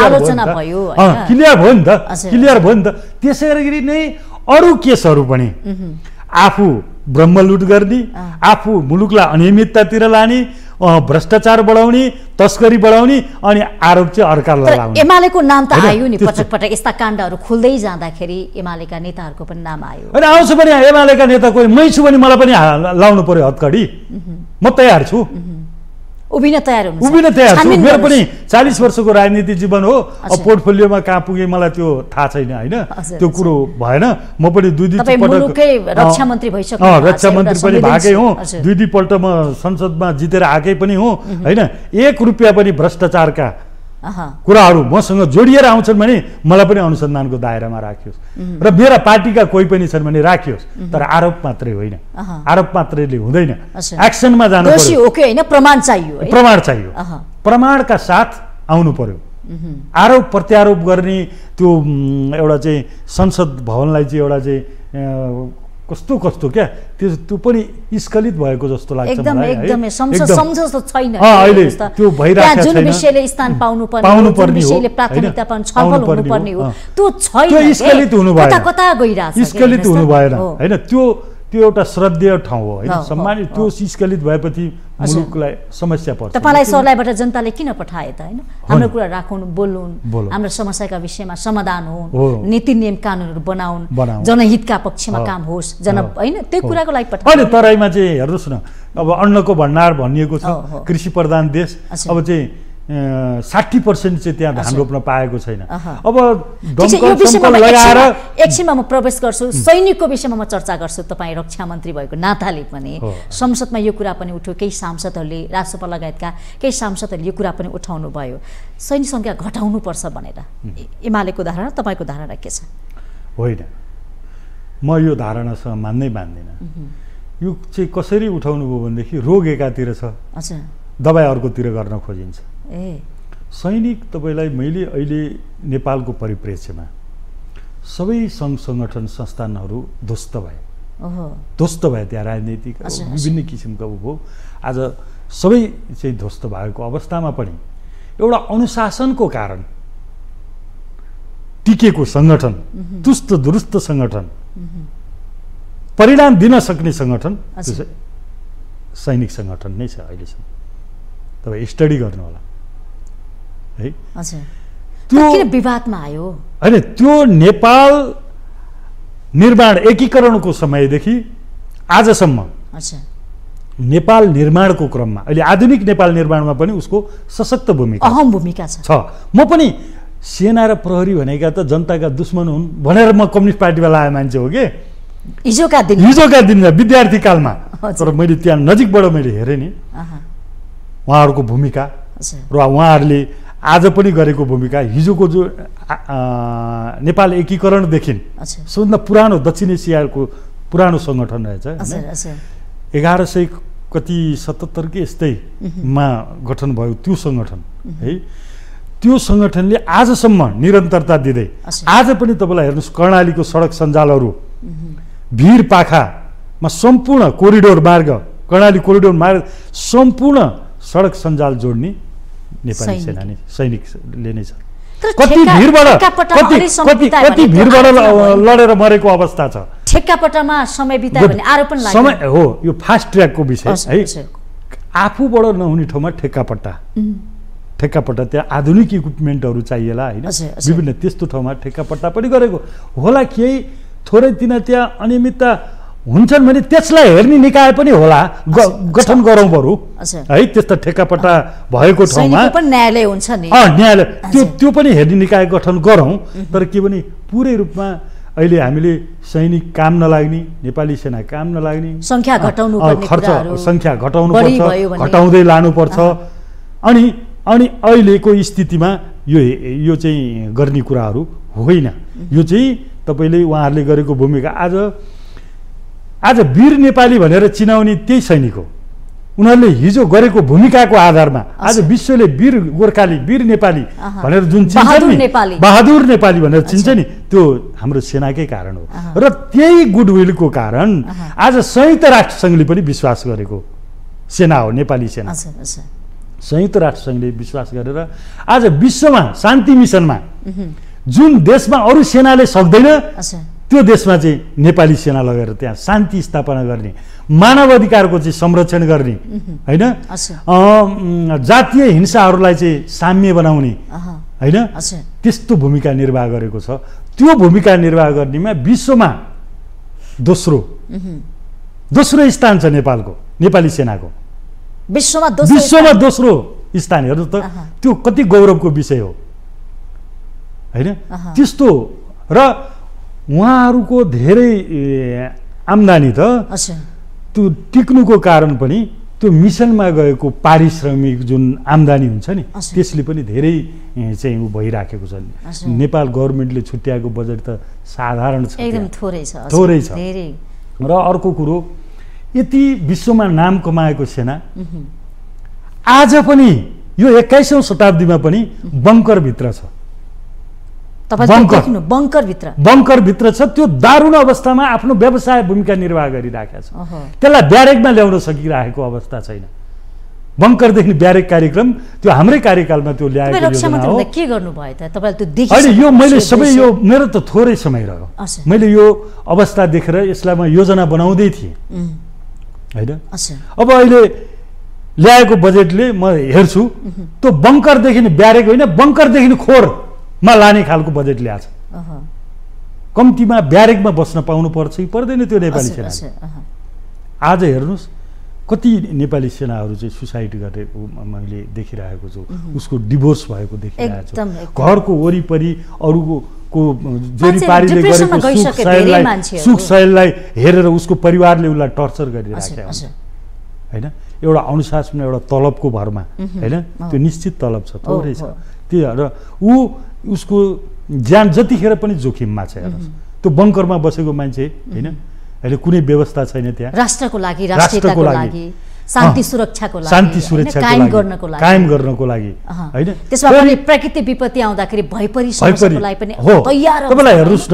क्लियर भयो नि त, क्लियर भयो नि त। त्यसै गरी नै अरू केसहरू पनि आफू ब्रह्मलुट गर्ने, आफू मुलुकलाई अनियमिततातिर लाने, भ्रष्टाचार बढाउने, तस्करी बढाउने, अनि आरोप चाहिँ अर्कालाई लाउने। एमालेको नाम त आयो नि पटक पटक, यस्ता काण्डहरू खुल्दै जाँदाखेरि एमालेका नेताहरूको पनि नाम आयो। अनि आउँछ पनि एमालेका नेता कोही मै छु भने मलाई पनि लाउनु पर्यो हतकडी, म तयार छु, उभिन तयार हुनुहुन्छ? उभिन तयार छु, मेरो पनि 40 वर्षको राजनीति जीवन हो, अब पोर्टफोलियोमा कहाँ पुगे मलाई त्यो थाहा छैन हैन, त्यो कुरो भएन। म पनि दुई पटक रक्षा मन्त्री भइसक्नु, रक्षा मन्त्री पनि भएकै हुँ, दुई पल्ट म संसदमा जितेर आएकै पनि हुँ हैन। 1 रुपैयाँ पनि भ्रष्टाचारका कुराहरू मसँग जोडिएर आउँछन् भने मलाई पनि अनुसन्धानको दायरामा राखियोस्, र मेरा पार्टीका कोही पनि छन् भने राखियोस्, तर आरोप मात्रै होइन, आरोप मात्रैले हुँदैन, एक्सनमा जानु पर्यो, प्रमाण चाहियो, प्रमाण चाहियो, प्रमाणका साथ आउनु पर्यो। आरोप प्रत्यारोप गर्ने त्यो एउटा चाहिँ संसद भवनलाई चाहिँ एउटा चाहिँ कस्तो क्या त्यो पनि स्खलित भएको जस्तो लाग्छ मलाई। एकदमै सम्झौता छैन अहिले त्यो भइरहेको छैन, जुन विषयले स्थान पाउनुपर्ने विषयले प्राथमिकता पाउनु छलफल हुनुपर्ने हो त्यो छैन, त्यो स्खलित हुनु भएन, कता गइराछ, स्खलित हुनु भएन हैन। त्यो एउटा श्रद्धेय ठाउँ हो हैन, सम्मानित, त्यो स्खलित भएपछि मुलुकलाई समस्या पर्छ। तपाईलाई सरलाईबाट जनताले किन पठाए त हैन? हाम्रो कुरा राखौँ, बोल्नु, हाम्रो समस्याका विषयमा समाधान हो, नीति नियम कानुनहरू बनाउन्, जनहितका पक्षमा काम होस्, हैन, त्यो कुराको लागि पठाए। अहिले तराईमा चाहिँ हेर्नुहोस् न, अब अन्नको भण्डार भनिएको छ, कृषि प्रधान देश, अब चाहिँ 60% चाहिँ त्यहाँ धान रोप्न पाएको छैन। अब लगाएर एकछिनमा म प्रवेश गर्छु, सैनिकको विषयमा म चर्चा गर्छु। तपाईँ रक्षा मन्त्री भएको नाताले पनि संसदमा यो कुरा पनि उठ्यो, केही सांसदहरूले, राजसभा लगायतका केही सांसदहरूले यो कुरा पनि उठाउनु भयो, सैनिक सङ्ख्या घटाउनुपर्छ भनेर। एमालेको धारणा, तपाईँको धारणा के छ? होइन, म यो धारणासँग मान्दिनँ। यो चाहिँ कसरी उठाउनु भयो भनेदेखि रोग एकातिर छ, दबाई अर्कोतिर गर्न खोजिन्छ। सैनिक तपाईँलाई मैले अहिले नेपालको परिप्रेक्ष्यमा सबै सङ्घ सङ्गठन संस्थानहरू ध्वस्त भए, ध्वस्त भयो त्यहाँ राजनीतिक विभिन्न किसिमका भयो। आज सबै चाहिँ ध्वस्त भएको अवस्थामा पनि एउटा अनुशासनको कारण टिकेको सङ्गठन, चुस्त दुरुस्त सङ्गठन, परिणाम दिन सक्ने सङ्गठन सैनिक सङ्गठन नै छ अहिलेसम्म। तपाईँ स्टडी गर्नु होला है। त्यो किन विवादमा आयो? होइन, त्यो नेपाल निर्माण एकीकरणको समयदेखि आजसम्म नेपाल निर्माणको क्रममा अहिले आधुनिक नेपाल निर्माणमा पनि उसको सशक्त भूमिका, अहम भूमिका छ। म पनि सेना र प्रहरी भनेका त जनताका दुश्मन हुन् भनेर म कम्युनिस्ट पार्टीमा लागेको मान्छे हो कि हिजोका दिनमा विद्यार्थी कालमा। तर मैले त्यहाँ नजिकबाट मैले हेरेँ नि उहाँहरूको भूमिका र उहाँहरूले आज पनि गरेको भूमिका। हिजोको जो नेपाल एकीकरणदेखि सबभन्दा पुरानो दक्षिण एसियाको पुरानो सङ्गठन रहेछ, 1177 कि यस्तैमा गठन भयो त्यो सङ्गठन है। त्यो सङ्गठनले आजसम्म निरन्तरता दिँदै आज पनि तपाईँलाई हेर्नुहोस् कर्णालीको सडक सञ्जालहरू भिर पाखामा सम्पूर्ण कोरिडोर मार्ग, कर्णाली कोरिडोर मार्ग सम्पूर्ण सडक सञ्जाल जोड्ने नेपाली सेना नै सैनिकले नै छ। कति भिडबाट लडेर मरेको अवस्था छ। ठेक्कापट्टामा समय बितायो भने आरोप लाग्छ। समय हो, यो फास्ट ट्र्याकको विषय है। आफूबाट नहुने ठाउँमा ठेक्कापट्टा त्यहाँ आधुनिक इक्विपमेन्टहरू चाहिएला होइन, विभिन्न त्यस्तो ठाउँमा ठेक्कापट्टा पनि गरेको होला। केही थोरै तिना त्यहाँ अनियमितता हुन्छन् भने त्यसलाई हेर्ने निकाय पनि होला, गठन गरौँ बरु है। त्यस्ता ठेक्कापट्टा भएको ठाउँमा न्यायालय हुन्छ नि, न्यायालय त्यो पनि हेर्ने निकाय गठन गरौँ। तर के भने पुरै रूपमा अहिले हामीले सैनिक काम नलाग्ने, नेपाली सेना काम नलाग्ने, सङ्ख्या घटाउनु पर्छ, घटाउँदै लानुपर्छ। अनि अहिलेको स्थितिमा यो चाहिँ गर्ने कुराहरू होइन। यो चाहिँ तपाईँले उहाँहरूले गरेको भूमिका आज वीर नेपाली भनेर चिनाउने त्यही सैनिक हो। उनीहरूले हिजो गरेको भूमिकाको आधारमा आज विश्वले वीर गोर्खाली, वीर नेपाली भनेर जुन चिन्छ नि, बहादुर नेपाली भनेर चिन्छ नि, त्यो हाम्रो सेनाकै कारण हो। र त्यही गुडविलको कारण आज संयुक्त राष्ट्रसङ्घले पनि विश्वास गरेको सेना हो नेपाली सेना। संयुक्त राष्ट्रसङ्घले विश्वास गरेर आज विश्वमा शान्ति मिसनमा जुन देशमा अरू सेनाले सक्दैन त्यो देशमा चाहिँ नेपाली सेना लगेर त्यहाँ शान्ति स्थापना गर्ने, मानव अधिकारको चाहिँ संरक्षण गर्ने होइन, जातीय हिंसाहरूलाई चाहिँ साम्य बनाउने होइन, त्यस्तो भूमिका निर्वाह गरेको छ। त्यो भूमिका निर्वाह गर्नेमा विश्वमा दोस्रो स्थान छ नेपालको, नेपाली सेनाको विश्वमा दोस्रो स्थान। हेर्नु त त्यो कति गौरवको विषय हो होइन। त्यस्तो र उहाँहरूको धेरै आम्दानी त त्यो टिक्नुको कारण पनि त्यो मिसनमा गएको पारिश्रमिक जुन आम्दानी हुन्छ नि त्यसले पनि धेरै चाहिँ भइराखेको छ। नेपाल गभर्मेन्टले छुट्याएको बजेट त साधारण छ, एकदम थोरै छ। र अर्को कुरो, यति विश्वमा नाम कमाएको सेना आज पनि यो 21औं शताब्दीमा पनि बङ्करभित्र छ। बङ्करभित्र छ। त्यो दारुण अवस्थामा आफ्नो व्यवसाय भूमिका निर्वाह गरिराखेको छ। त्यसलाई ब्यारेकमा ल्याउन सकिरहेको अवस्था छैन। बङ्करदेखि ब्यारेक कार्यक्रम त्यो हाम्रै कार्यकालमा त्यो ल्याएको योजना हो। के गर्नुभयो त तपाईले? त्यो देखि अहिले यो मैले सबै यो मेरो त थोरै समय रह्यो, मैले यो अवस्था देखेर यसलाई म योजना बनाउँदै थिएँ होइन। अब अहिले ल्याएको बजेटले म हेर्छु त्यो बङ्करदेखि ब्यारेक होइन, बङ्करदेखि खोरमा लाने खालको बजेट ल्याएको छ। कम्तीमा ब्यारेकमा बस्न पाउनु पर्छ कि पर्दैन त्यो नेपाली सेना? आज हेर्नुहोस् कति नेपाली सेनाहरू चाहिँ सुसाइड गरेको मैले देखिरहेको छु, उसको डिभोर्स भएको देखिरहेको छु। घरको वरिपरि अरूको जोरीपारीले गरेको सुख शैललाई हेरेर उसको परिवारले उसलाई टर्चर गरिरहेको हुन्छ होइन। एउटा अनुशासन, एउटा तलबको भरमा होइन, त्यो निश्चित तलब छ, थोरै छ त्यो, र उसको ज्यान जतिखेर पनि जोखिममा छ। हेर्नुहोस् त्यो बङ्करमा बसेको मान्छे होइन, अहिले कुनै व्यवस्था छैन त्यहाँ राष्ट्रको लागि, राष्ट्रियताको लागि, शान्ति सुरक्षाको कायम गर्नको लागि होइन। त्यसमा पनि प्राकृतिक विपत्ति आउँदाखेरि भइपरि समस्याको लागि पनि तयार। तपाईलाई हेर्नुहोस् न,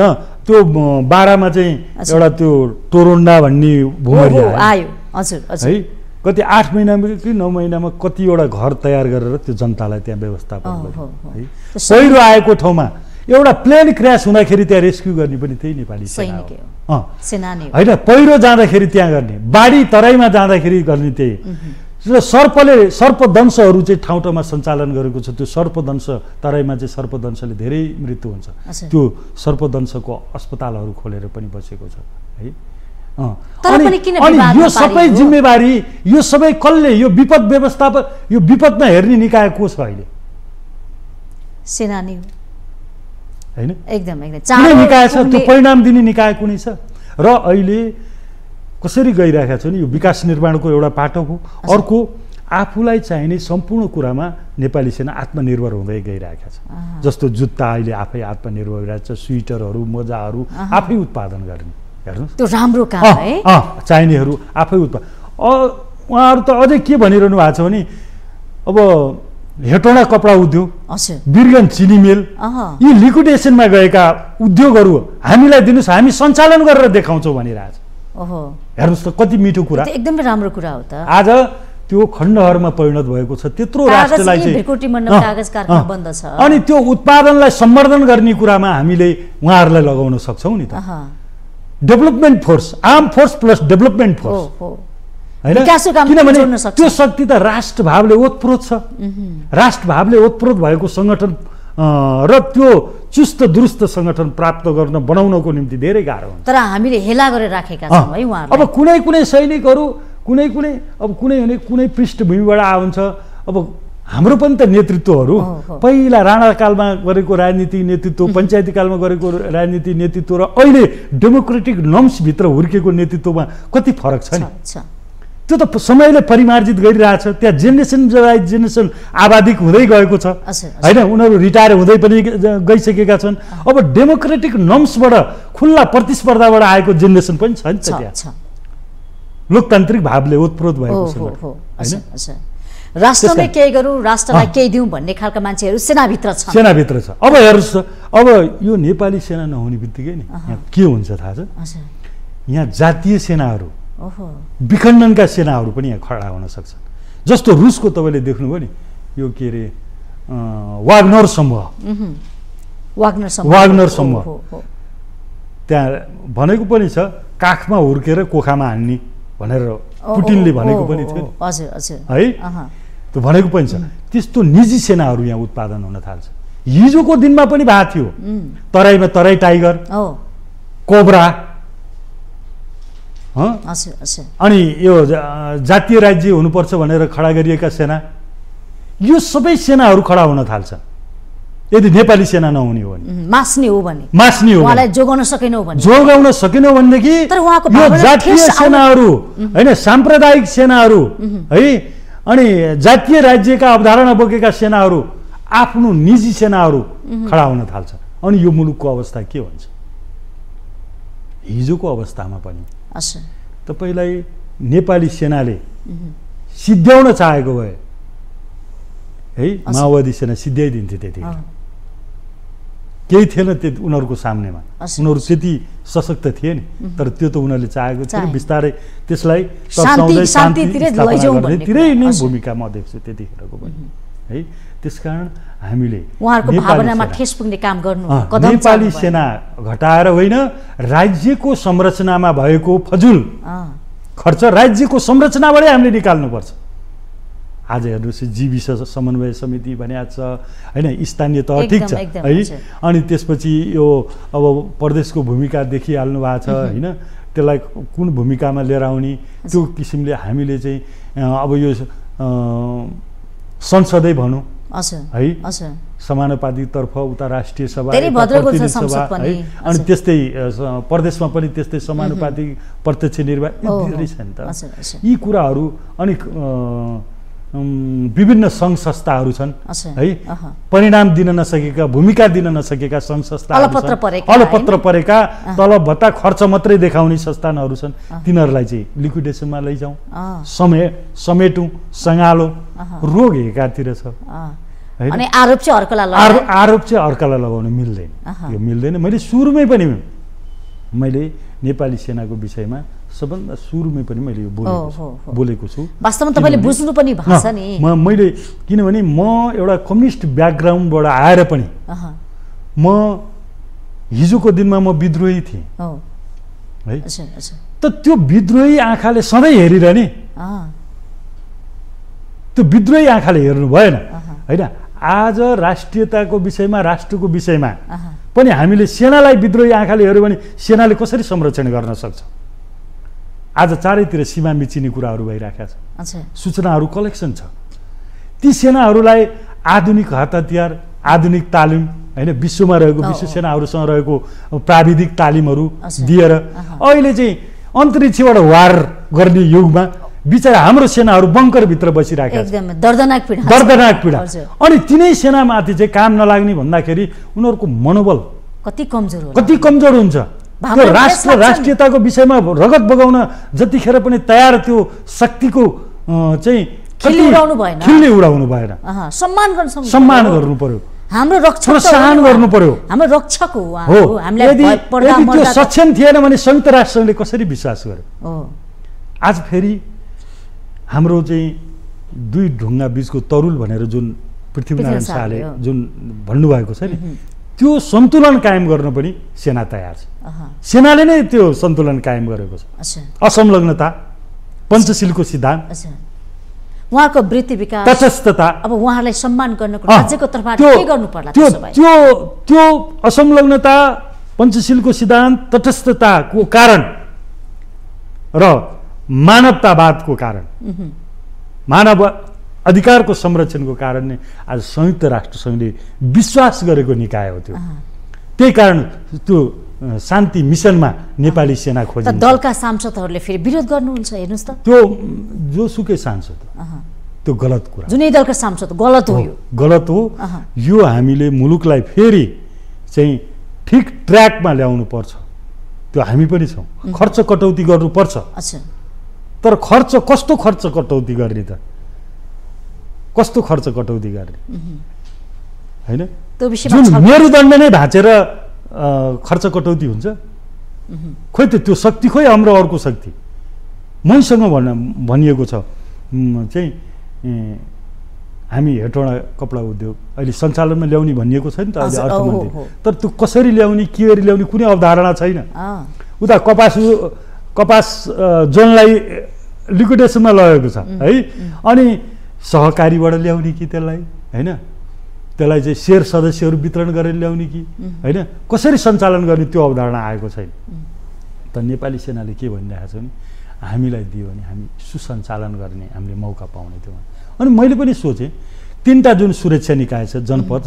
त्यो बारामा चाहिँ एउटा त्यो टोरोन्डा भन्ने भूमरी आयो हजुर हजुर है कति 8 महिनामा कि 9 महिनामा कतिवटा घर तयार गरेर त्यो जनतालाई त्यहाँ व्यवस्थापन गर्यो है पहिरो आएको ठाउँमा एउटा प्लेन क्र्यास हुँदाखेरि त्यहाँ रेस्क्यु गर्ने पनि त्यही नेपाली सेना हो होइन पहिरो जाँदाखेरि त्यहाँ गर्ने बाढी तराईमा जाँदाखेरि गर्ने त्यही र सर्पदंशहरू चाहिँ ठाउँ ठाउँमा सञ्चालन गरेको छ त्यो सर्पदंश तराईमा चाहिँ सर्पदंशले धेरै मृत्यु हुन्छ त्यो सर्पदंशको अस्पतालहरू खोलेर पनि बसेको छ है अनि यो सबै जिम्मेवारी यो सबै कसले यो विपद व्यवस्थापन यो विपदमा हेर्ने निकाय को छ अहिले सेना नै हैन एकदम कुनै निकाय छ त्यो परिणाम दिने निकाय कुनै छ र अहिले कसरी गइरहेका छन् यो विकास निर्माणको एउटा पाटो हो अर्को आफूलाई चाहिने सम्पूर्ण कुरामा नेपाली सेना आत्मनिर्भर हुँदै गइरहेका छ जस्तो जुत्ता अहिले आफै आत्मनिर्भर भइरहेको छ स्वेटरहरू मोजाहरू आफै उत्पादन गर्ने हेर्नुस् त्यो राम्रो काम है चाहिनेहरू आफै उत्पादन उहाँहरू त अझै के भनिरहनु भएको छ भने अब हेटौँडा कपडा उद्योग बिरगन चिनी मिल यी लिक्विडेसनमा गएका उद्योगहरू हामीलाई दिनुस् हामी सञ्चालन गरेर देखाउँछौँ भनिरहेछ हेर्नुहोस् त कति मिठो कुरा एकदमै राम्रो कुरा हो त आज त्यो खण्डहरमा परिणत भएको छ त्यत्रो राष्ट्रलाई अनि त्यो उत्पादनलाई सम्वर्धन गर्ने कुरामा हामीले उहाँहरूलाई लगाउन सक्छौँ नि त development force arm force plus development force हैन किनभने त्यो शक्ति त राष्ट्रभावले ओतप्रोत छ राष्ट्रभावले ओतप्रोत भएको सङ्गठन र त्यो चुस्त दुरुस्त सङ्गठन प्राप्त गर्न बनाउनको निम्ति धेरै गाह्रो हुन्छ तर हामीले हेला गरेर राखेका छौँ है उहाँहरू अब कुनै सैनिकहरू कुनै पृष्ठभूमिबाट आउँछ अब हाम्रो पनि त नेतृत्वहरू पहिला राणाकालमा गरेको राजनीतिक नेतृत्व पञ्चायती कालमा गरेको राजनीतिक नेतृत्व र अहिले डेमोक्रेटिक नर्म्सभित्र हुर्केको नेतृत्वमा कति फरक छ नि त्यो त समयले परिमार्जित गरिरहेछ त्यहाँ जेनेरेसन आबादिक हुँदै गएको छ होइन उनीहरू रिटायर हुँदै पनि गइसकेका छन् अब डेमोक्रेटिक नर्म्सबाट खुल्ला प्रतिस्पर्धाबाट आएको जेनेरेसन पनि छ नि त त्यहाँ लोकतान्त्रिक भावले ओतप्रोत भएको छ राष्ट्रले केही गरौँ राष्ट्रलाई केही दिउँ भन्ने खालका मान्छेहरू सेनाभित्र छ अब हेर्नुहोस् त अब यो नेपाली सेना नहुने बित्तिकै नि यहाँ के हुन्छ थाहा छ यहाँ जातीय सेनाहरू विखण्डनका सेनाहरू पनि यहाँ खडा हुन सक्छन् जस्तो रुसको तपाईँले देख्नुभयो नि यो के अरे वाग्नर समूह त्यहाँ भनेको पनि छ काखमा हुर्केर कोखामा हान्ने भनेर पुटिनले भनेको पनि थियो है त्यो भनेको पनि छ त्यस्तो निजी सेनाहरू यहाँ उत्पादन हुन थाल्छ हिजोको दिनमा पनि भएको थियो तराईमा तराई टाइगर कोब्रा अनि यो जातीय राज्य हुनुपर्छ भनेर खडा गरिएका सेना यो सबै सेनाहरू खडा हुन थाल्छन् यदि नेपाली सेना नहुने हो भने मास्ने हो भने जोगाउन सकेनौ भनेदेखि यो जातीय सेनाहरू हैन साम्प्रदायिक सेनाहरू है अनि जातीय राज्यका अवधारणा बोकेका सेनाहरू आफ्नो निजी सेनाहरू खडा हुन थाल्छन् अनि यो मुलुकको अवस्था के हुन्छ हिजोको अवस्थामा पनि तपाईलाई नेपाली सेनाले सिद्ध्याउन चाहेको भए है माओवादी सेना सिद्ध्याइदिन्थ्यो त्यतिखेर केही थिएन उनीहरूको सामनेमा उनीहरू त्यति सशक्त थिए नि तर त्यो त उनीहरूले चाहेको थियो बिस्तारै त्यसलाई शान्तितिरै नै भूमिका म देख्छु त्यतिखेरको पनि है त्यसकारण हामीले नेपाली सेना घटाएर होइन राज्यको संरचनामा भएको फजुल खर्च राज्यको संरचनाबाटै हामीले निकाल्नुपर्छ आज हेर्नुहोस् जीविस समन्वय समिति भनेको छ हैन स्थानीय तह ठिक छ है अनि त्यसपछि यो अब प्रदेशको भूमिका देखिहाल्नु भएको छ हैन त्यसलाई कुन भूमिकामा लिएर आउने त्यो किसिमले हामीले चाहिँ अब यो संसदै भनौँ है समानुपातिक तर्फ उता राष्ट्रिय सभा अनि त्यस्तै प्रदेशमा पनि त्यस्तै समानुपातिक प्रत्यक्ष निर्वाचन धेरै छ नि त यी कुराहरू अनि विभिन्न सङ्घ संस्थाहरू छन् है परिणाम दिन नसकेका भूमिका दिन नसकेका सङ्घ संस्थाहरू अलपत्र परेका तलब भत्ता खर्च मात्रै देखाउने संस्थानहरू छन् तिनीहरूलाई चाहिँ लिक्विडेसनमा लैजाउँ समेटौँ सँगालो रोग एकातिर छ अनि आरोप चाहिँ अर्कालाई अर्कालाई लगाउन मिल्दैन यो मिल्दैन मैले सुरुमै पनि मैले नेपाली सेनाको विषयमा सबभन्दा सुरुमै पनि मैले यो बोलेको छु। वास्तवमा तपाईँले बुझ्नु पनि भएको छ नि। मैले किनभने म एउटा कम्युनिस्ट ब्याकग्राउन्डबाट आएर पनि म हिजोको दिनमा म विद्रोही थिएँ है। त त्यो विद्रोही आँखाले सधैँ हेरिरहने, त्यो विद्रोही आँखाले हेर्नु भएन होइन। आज राष्ट्रियताको विषयमा, राष्ट्रको विषयमा पनि हामीले सेनालाई विद्रोही आँखाले हेऱ्यो भने सेनाले कसरी संरक्षण गर्न सक्छ? आज चारैतिर सीमा मिचिने कुराहरू भइरहेका छ, सूचनाहरू कलेक्सन छ। ती सेनाहरूलाई आधुनिक हतियार, आधुनिक तालिम होइन, विश्वमा रहेको विश्व सेनाहरूसँग रहेको प्राविधिक तालिमहरू दिएर अहिले चाहिँ अन्तरिक्षबाट वार गर्ने युगमा बिचरा हाम्रो सेनाहरू बङ्करभित्र बसिरहेका छन्। दर्दनाक पीडा। अनि तिनै सेनामाथि चाहिँ काम नलाग्ने भन्दाखेरि उनीहरूको मनोबल कति कमजोर हुन्छ। त्यो राष्ट्र राष्ट्रियताको विषयमा रगत बगाउन जतिखेर पनि तयार त्यो शक्तिको चाहिँ खिल्ली उडाउनु भएन। सम्मान गर्नु पर्यो, हाम्रो रक्षक प्रोत्साहन गर्नु पर्यो। हाम्रो रक्षक हो। यदि त्यो सक्षम थिएन भने संयुक्त राष्ट्रले कसरी विश्वास गर्यो? आज फेरि हाम्रो चाहिँ दुई ढुङ्गा बीचको तरुल भनेर जुन पृथ्वीनारायण शाहले जुन भन्नुभएको छ नि, त्यो सन्तुलन कायम गर्न पनि सेना तयार छ। सेनाले नै त्यो सन्तुलन कायम गरेको छ। असंलग्नता, पञ्चशीलको सिद्धान्त, उहाँको वृत्ति विकास, तटस्थता। अब उहाँलाई सम्मान गर्नको राज्यको तर्फबाट के गर्नु पर्ला? त्यो असंलग्नता, पञ्चशीलको सिद्धान्त, तटस्थताको कारण र मानवतावादको कारण, मानव अधिकारको संरक्षणको कारण नै आज संयुक्त राष्ट्र सङ्घले विश्वास गरेको निकाय हो। त्यही कारण त्यो शान्ति मिसनमा नेपाली सेना खोजिन्छ। दलका सांसदहरूले फेरि विरोध गर्नुहुन्छ, हेर्नुहोस् त। त्यो जोसुकै सांसद त्यो गलत कुरा, जुनै दलका सांसद गलत हो। यो हामीले मुलुकलाई फेरि चाहिँ ठिक ट्र्याकमा ल्याउनु पर्छ। त्यो हामी पनि छौँ। खर्च कटौती गर्नुपर्छ। तर कस्तो खर्च कटौती गर्ने त? कस्तो खर्च कटौती गर्ने होइन? जुन मेरुदण्ड नै भाँचेर खर्च कटौती हुन्छ? खोइ त्यो शक्ति खोइ हाम्रो अर्को शक्ति मैसँग भनिएको छ चाहिँ हामी हेटौँडा कपडा उद्योग अहिले सञ्चालनमा ल्याउने भनिएको छ नि त अहिले अर्थमन्त्री। तर त्यो कसरी ल्याउने, के गरी ल्याउने कुनै अवधारणा छैन। उता कपास जोनलाई लिक्विडेसनमा लगेको छ है। अनि सहकारीबाट ल्याउने कि त्यसलाई होइन, त्यसलाई चाहिँ सेयर सदस्यहरू वितरण गरेर ल्याउने कि होइन, कसरी सञ्चालन गर्ने त्यो अवधारणा आएको छैन। त नेपाली सेनाले के भनिरहेको छ भने हामीलाई दियो भने हामी सुसञ्चालन गर्ने हामीले मौका पाउने थियो। अनि मैले पनि सोचेँ तीनटा जुन सुरक्षा निकाय छ, जनपद,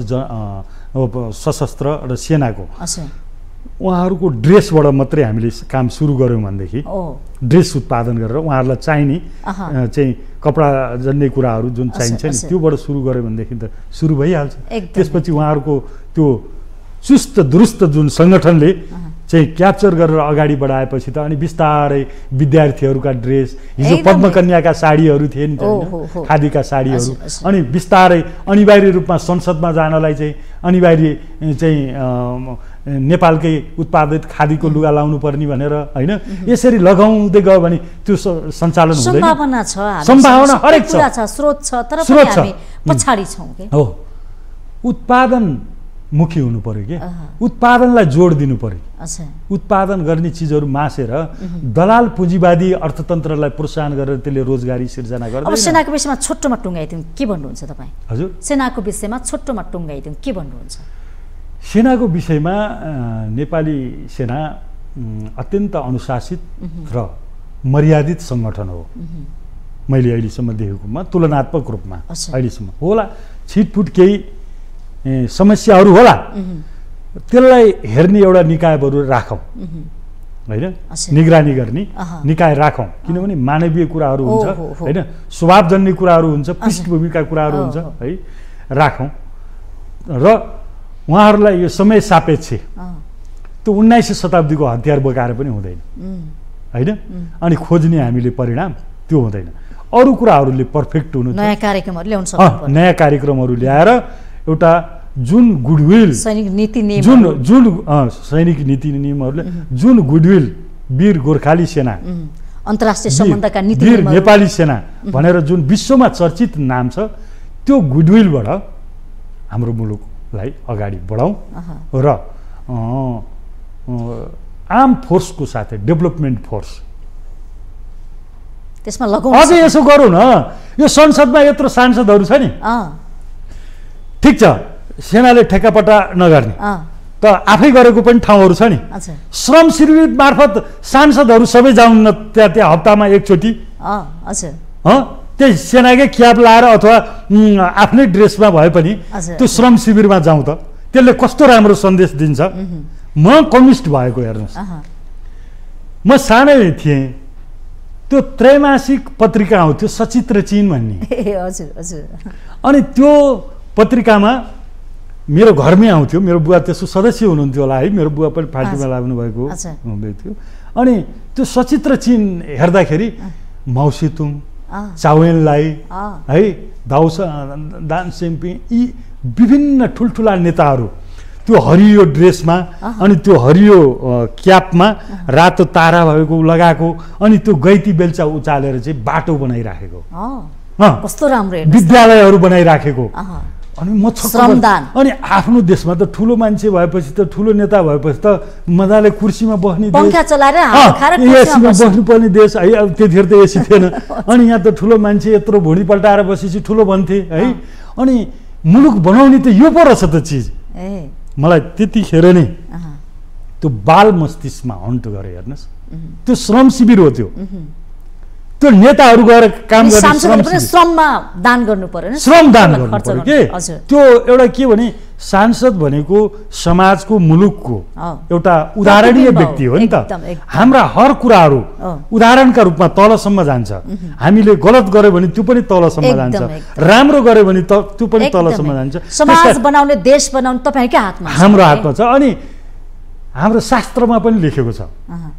सशस्त्र र सेनाको, उहाँहरूको ड्रेसबाट मात्रै हामीले काम सुरु गऱ्यौँ भनेदेखि, ड्रेस उत्पादन गरेर उहाँहरूलाई चाहिने चाहिँ कपडा जन्ने कुराहरू जुन चाहिन्छ नि त्योबाट सुरु गऱ्यो भनेदेखि त सुरु भइहाल्छ। त्यसपछि उहाँहरूको त्यो चुस्त दुरुस्त जुन सङ्गठनले चाहिँ क्याप्चर गरेर अगाडि बढाएपछि त अनि बिस्तारै विद्यार्थीहरूका ड्रेस, हिजो पद्मकन्याका साडीहरू थिए नि त, खादीका साडीहरू, अनि बिस्तारै अनिवार्य रूपमा संसदमा जानलाई चाहिँ अनिवार्य चाहिँ नेपालकै उत्पादित खादीको लुगा लाउनु पर्ने भनेर होइन, यसरी लगाउँदै गयो भने त्यो सञ्चालन हुँदैन। सम्भावना हरेक छ, स्रोत छ, तर हामी पछाडी छौँ के हो। उत्पादन मुखी हुनु पर्यो के, उत्पादनलाई जोड दिनु पर्यो। उत्पादन गर्ने चिजहरू मासेर दलाल पुँजीवादी अर्थतन्त्रलाई प्रोत्साहन गरेर त्यसले रोजगारी सिर्जना गर्छ। अब सेनाको विषयमा छोटोमा टुङ्गाइदिउँ, के भन्नुहुन्छ तपाईँ? हजुर, सेनाको विषयमा छोटोमा टुङ्गाइदिउँ, के भन्नुहुन्छ? सेनाको विषयमा नेपाली सेना अत्यन्त अनुशासित र मर्यादित सङ्गठन हो। मैले अहिलेसम्म देखेकोमा तुलनात्मक रूपमा अहिलेसम्म होला, छिटफुट केही समस्याहरू होला, त्यसलाई हेर्ने एउटा निकायहरू राखौँ होइन, निगरानी गर्ने निकाय राखौँ। किनभने मानवीय कुराहरू हुन्छ होइन, स्वभावजन्य कुराहरू हुन्छ, पृष्ठभूमिका कुराहरू हुन्छ है, राखौँ। र उहाँहरूलाई यो समय सापेक्ष त्यो 19औँ शताब्दीको हतियार बोकाएर पनि हुँदैन होइन। अनि खोज्ने हामीले परिणाम त्यो हुँदैन। अरू कुराहरूले पर्फेक्ट हुनु, नयाँ कार्यक्रमहरू ल्याउनु सक्नु, नयाँ कार्यक्रमहरू ल्याएर एउटा जुन गुडविल सैनिक नीति नियम जुन सैनिक नीति नियमहरूले जुन गुडविल वीर गोर्खाली सेना अन्तर्राष्ट्रिय सम्बन्धका नीति वीर नेपाली सेना भनेर जुन विश्वमा चर्चित नाम छ त्यो गुडविलबाट हाम्रो मुलुकलाई अगाडि बढाउँ र आर्म फोर्सको साथै डेभलपमेन्ट फोर्स त्यसमा लगाउँ। अझै यसो गरौँ न, यो संसदमा यत्रो सांसदहरू छ नि, ठिक छ सेनाले ठेक्कापट्टा नगर्ने त आफै गरेको पनि ठाउँहरू छ नि, श्रम शिविर मार्फत सांसदहरू सबै जाउन् न त्यहाँ हप्तामा एकचोटि, त्यही सेनाकै क्याप लाएर अथवा आफ्नै ड्रेसमा भए पनि त्यो श्रम शिविरमा जाउँ त, त्यसले कस्तो राम्रो सन्देश दिन्छ। म कम्युनिस्ट भएको हेर्नुहोस्, म सानै थिएँ, त्यो त्रैमासिक पत्रिका आउँथ्यो सचित्र चिन भन्ने, अनि त्यो पत्रिकामा मेरो घरमै आउँथ्यो, मेरो बुवा त्यसको सदस्य हुनुहुन्थ्यो होला है, मेरो बुवा पनि पार्टीमा लाग्नु भएको थियो, अनि त्यो सचित्र चिन हेर्दाखेरि माउसेतुङ, चाउएनलाई है, दान सेम्पिङ, यी विभिन्न ठुल्ठुला नेताहरू त्यो हरियो ड्रेसमा अनि त्यो हरियो क्यापमा रातो तारा भएको लगाएको, अनि त्यो गैती बेल्चा उचालेर चाहिँ बाटो बनाइराखेको, कस्तो राम्रो विद्यालयहरू बनाइराखेको, अनि म श्रमदान। अनि आफ्नो देशमा त ठुलो मान्छे भएपछि त ठुलो नेता भएपछि त मजाले कुर्सीमा बस्ने पंखा चलाएर एसीमा बस्नुपर्ने देश है, अब त्यतिखेर त एसी थिएन, अनि यहाँ त ठुलो मान्छे यत्रो भुँडी पल्टाएर बसेपछि ठुलो भन्थे है, अनि मुलुक बनाउने त यो पो रहेछ त चिज। मलाई त्यतिखेर नै त्यो बाल मस्तिष्कमा हन्ट गरे, हेर्नुहोस् त्यो श्रम शिविर हो, त्यो नेताहरू गएर काम गर्ने श्रममा दान गर्नु पर्यो, श्रम दान गर्नु पर्यो के, त्यो एउटा के भने सांसद भनेको समाजको मुलुकको एउटा उदाहरणीय व्यक्ति हो नि त। हाम्रा हर कुराहरू उदाहरणका रूपमा तलसम्म जान्छ, हामीले गलत गर्यो भने त्यो पनि तलसम्म जान्छ, राम्रो गर्यो भने त्यो पनि तलसम्म जान्छ। समाज बनाउने देश बनाउने तपाईकै हातमा, हाम्रो हातमा छ। अनि हाम्रो शास्त्रमा पनि लेखेको छ,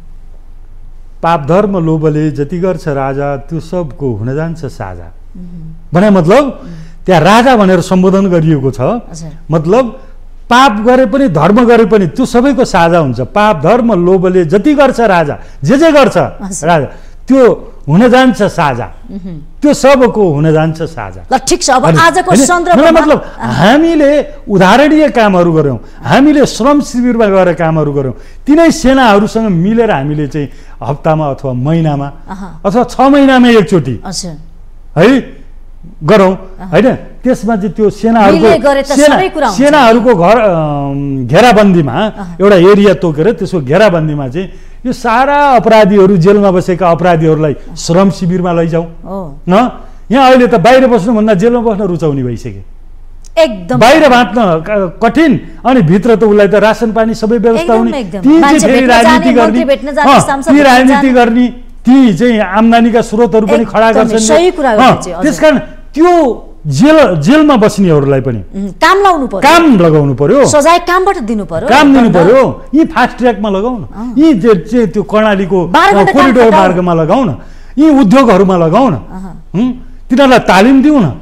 पाप धर्म लोभले जति गर्छ राजा त्यो सबको हुन जान्छ साझा, भने मतलब त्यहाँ राजा भनेर सम्बोधन गरिएको छ, मतलब पाप गरे पनि धर्म गरे पनि त्यो सबैको साझा हुन्छ। पाप धर्म लोभले जति गर्छ राजा, जे गर्छ राजा त्यो हुन जान्छ साझा, त्यो सबको हुन जान्छ साझा। ल ठीक छ, अब आजको सन्दर्भमा मतलब हामीले उदाहरणीय कामहरू गर्यौं, हामीले श्रम शिविरमा गएर कामहरू गर्यौं, तिनै सेनाहरूसँग मिलेर हामीले चाहिँ हप्तामा अथवा महिनामा अथवा 6 महिनामा एकचोटि है गरौँ हैन। त्यसमा चाहिँ त्यो सेनाहरूको घर घेराबन्दीमा एउटा एरिया तोकेर त्यसको घेराबन्दीमा चाहिँ यो सारा अपराधीहरू जेलमा बसेका अपराधीहरूलाई श्रम शिविरमा लैजाउँ न। यहाँ अहिले त बाहिर बस्नुभन्दा जेलमा बस्न रुचाउने भइसक्यो, एकदम बाहिर बाँच्न कठिन, अनि भित्र त उसलाई त रासन पानी सबै व्यवस्था हुने, ती राजनीति गर्ने ती चाहिँ आम्दानीका स्रोतहरू पनि खडा गर्छन्। त्यसकारण त्यो जेलमा बस्नेहरूलाई पनि काम लगाउनु पर्यो, सजाय कामबाट दिनु पर्यो। यी फास्ट ट्र्याकमा लगाउन, यी त्यो कर्णालीको कोरिडोर मार्गमा लगाउन, यी उद्योगहरूमा लगाउन, तिनीहरूलाई तालिम दिउँ न।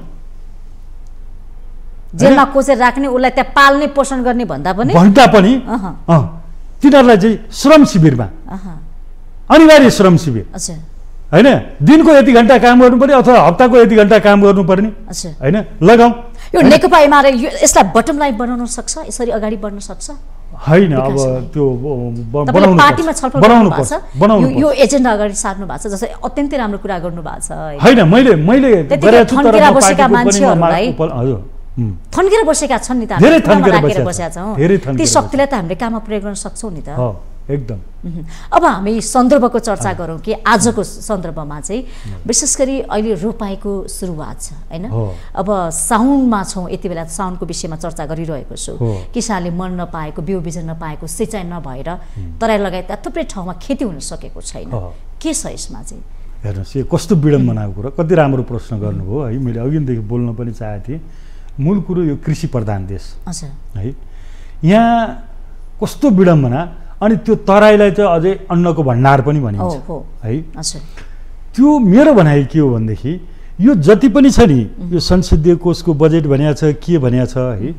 जेलमा कोसेर राख्ने, उसलाई त्यहाँ पाल्ने पोषण गर्ने भन्दा पनि तिनीहरूलाई चाहिँ श्रम शिविरमा, अनिवार्य श्रम शिविर हैन, दिनको यति घण्टा काम गर्नु पर्यो अथवा हप्ताको यति घण्टा काम गर्नु पर्ने हैन, लगाऊ। यो नेकपा एमाले यसलाई बटम लाइन बनाउन सक्छ, यसरी अगाडि बढ्न सक्छ हैन? अब त्यो पार्टीमा छलफल बनाउनु पर्छ, यो एजेन्डा अगाडि सार्नु भएको छ, जस्तै अत्यन्तै राम्रो कुरा गर्नु भएको छ हैन। मैले गरेको छु, तर बसेका मान्छेहरूलाई थन्केर बसेका छन् नि त, धेरै थन्केर बसेका छौँ, ती शक्तिलाई त हामीले काममा प्रयोग गर्न सक्छौँ नि त एकदम। अब हामी सन्दर्भको चर्चा गरौँ कि आजको सन्दर्भमा चाहिँ विशेष गरी अहिले रोपाइको सुरुवात छ हैन। अब साउनमा छौँ, यति बेला साउनको विषयमा चर्चा गरिरहेको छु। किसानले मल नपाएको, बिउ बिजन नपाएको, सिँचाइ नभएर तराई लगायतका थुप्रै ठाउँमा खेती हुन सकेको छैन, के छ यसमा चाहिँ? हेर्नुहोस्, यो कस्तो विडम्बनाको कुरा, कति राम्रो प्रश्न गर्नुभयो है। मैले अघिदेखि बोल्न पनि चाहेको थिएँ। मूल कुरो यो कृषि प्रधान देश है, यहाँ कस्तो विडम्बना। अनि त्यो तराईलाई चाहिँ अझै अन्नको भण्डार पनि भनिन्छ है। त्यो मेरो भनाइ के हो भनेदेखि यो जति पनि छ नि, यो संसदीय कोषको बजेट भनिया छ, के भनिया छ है,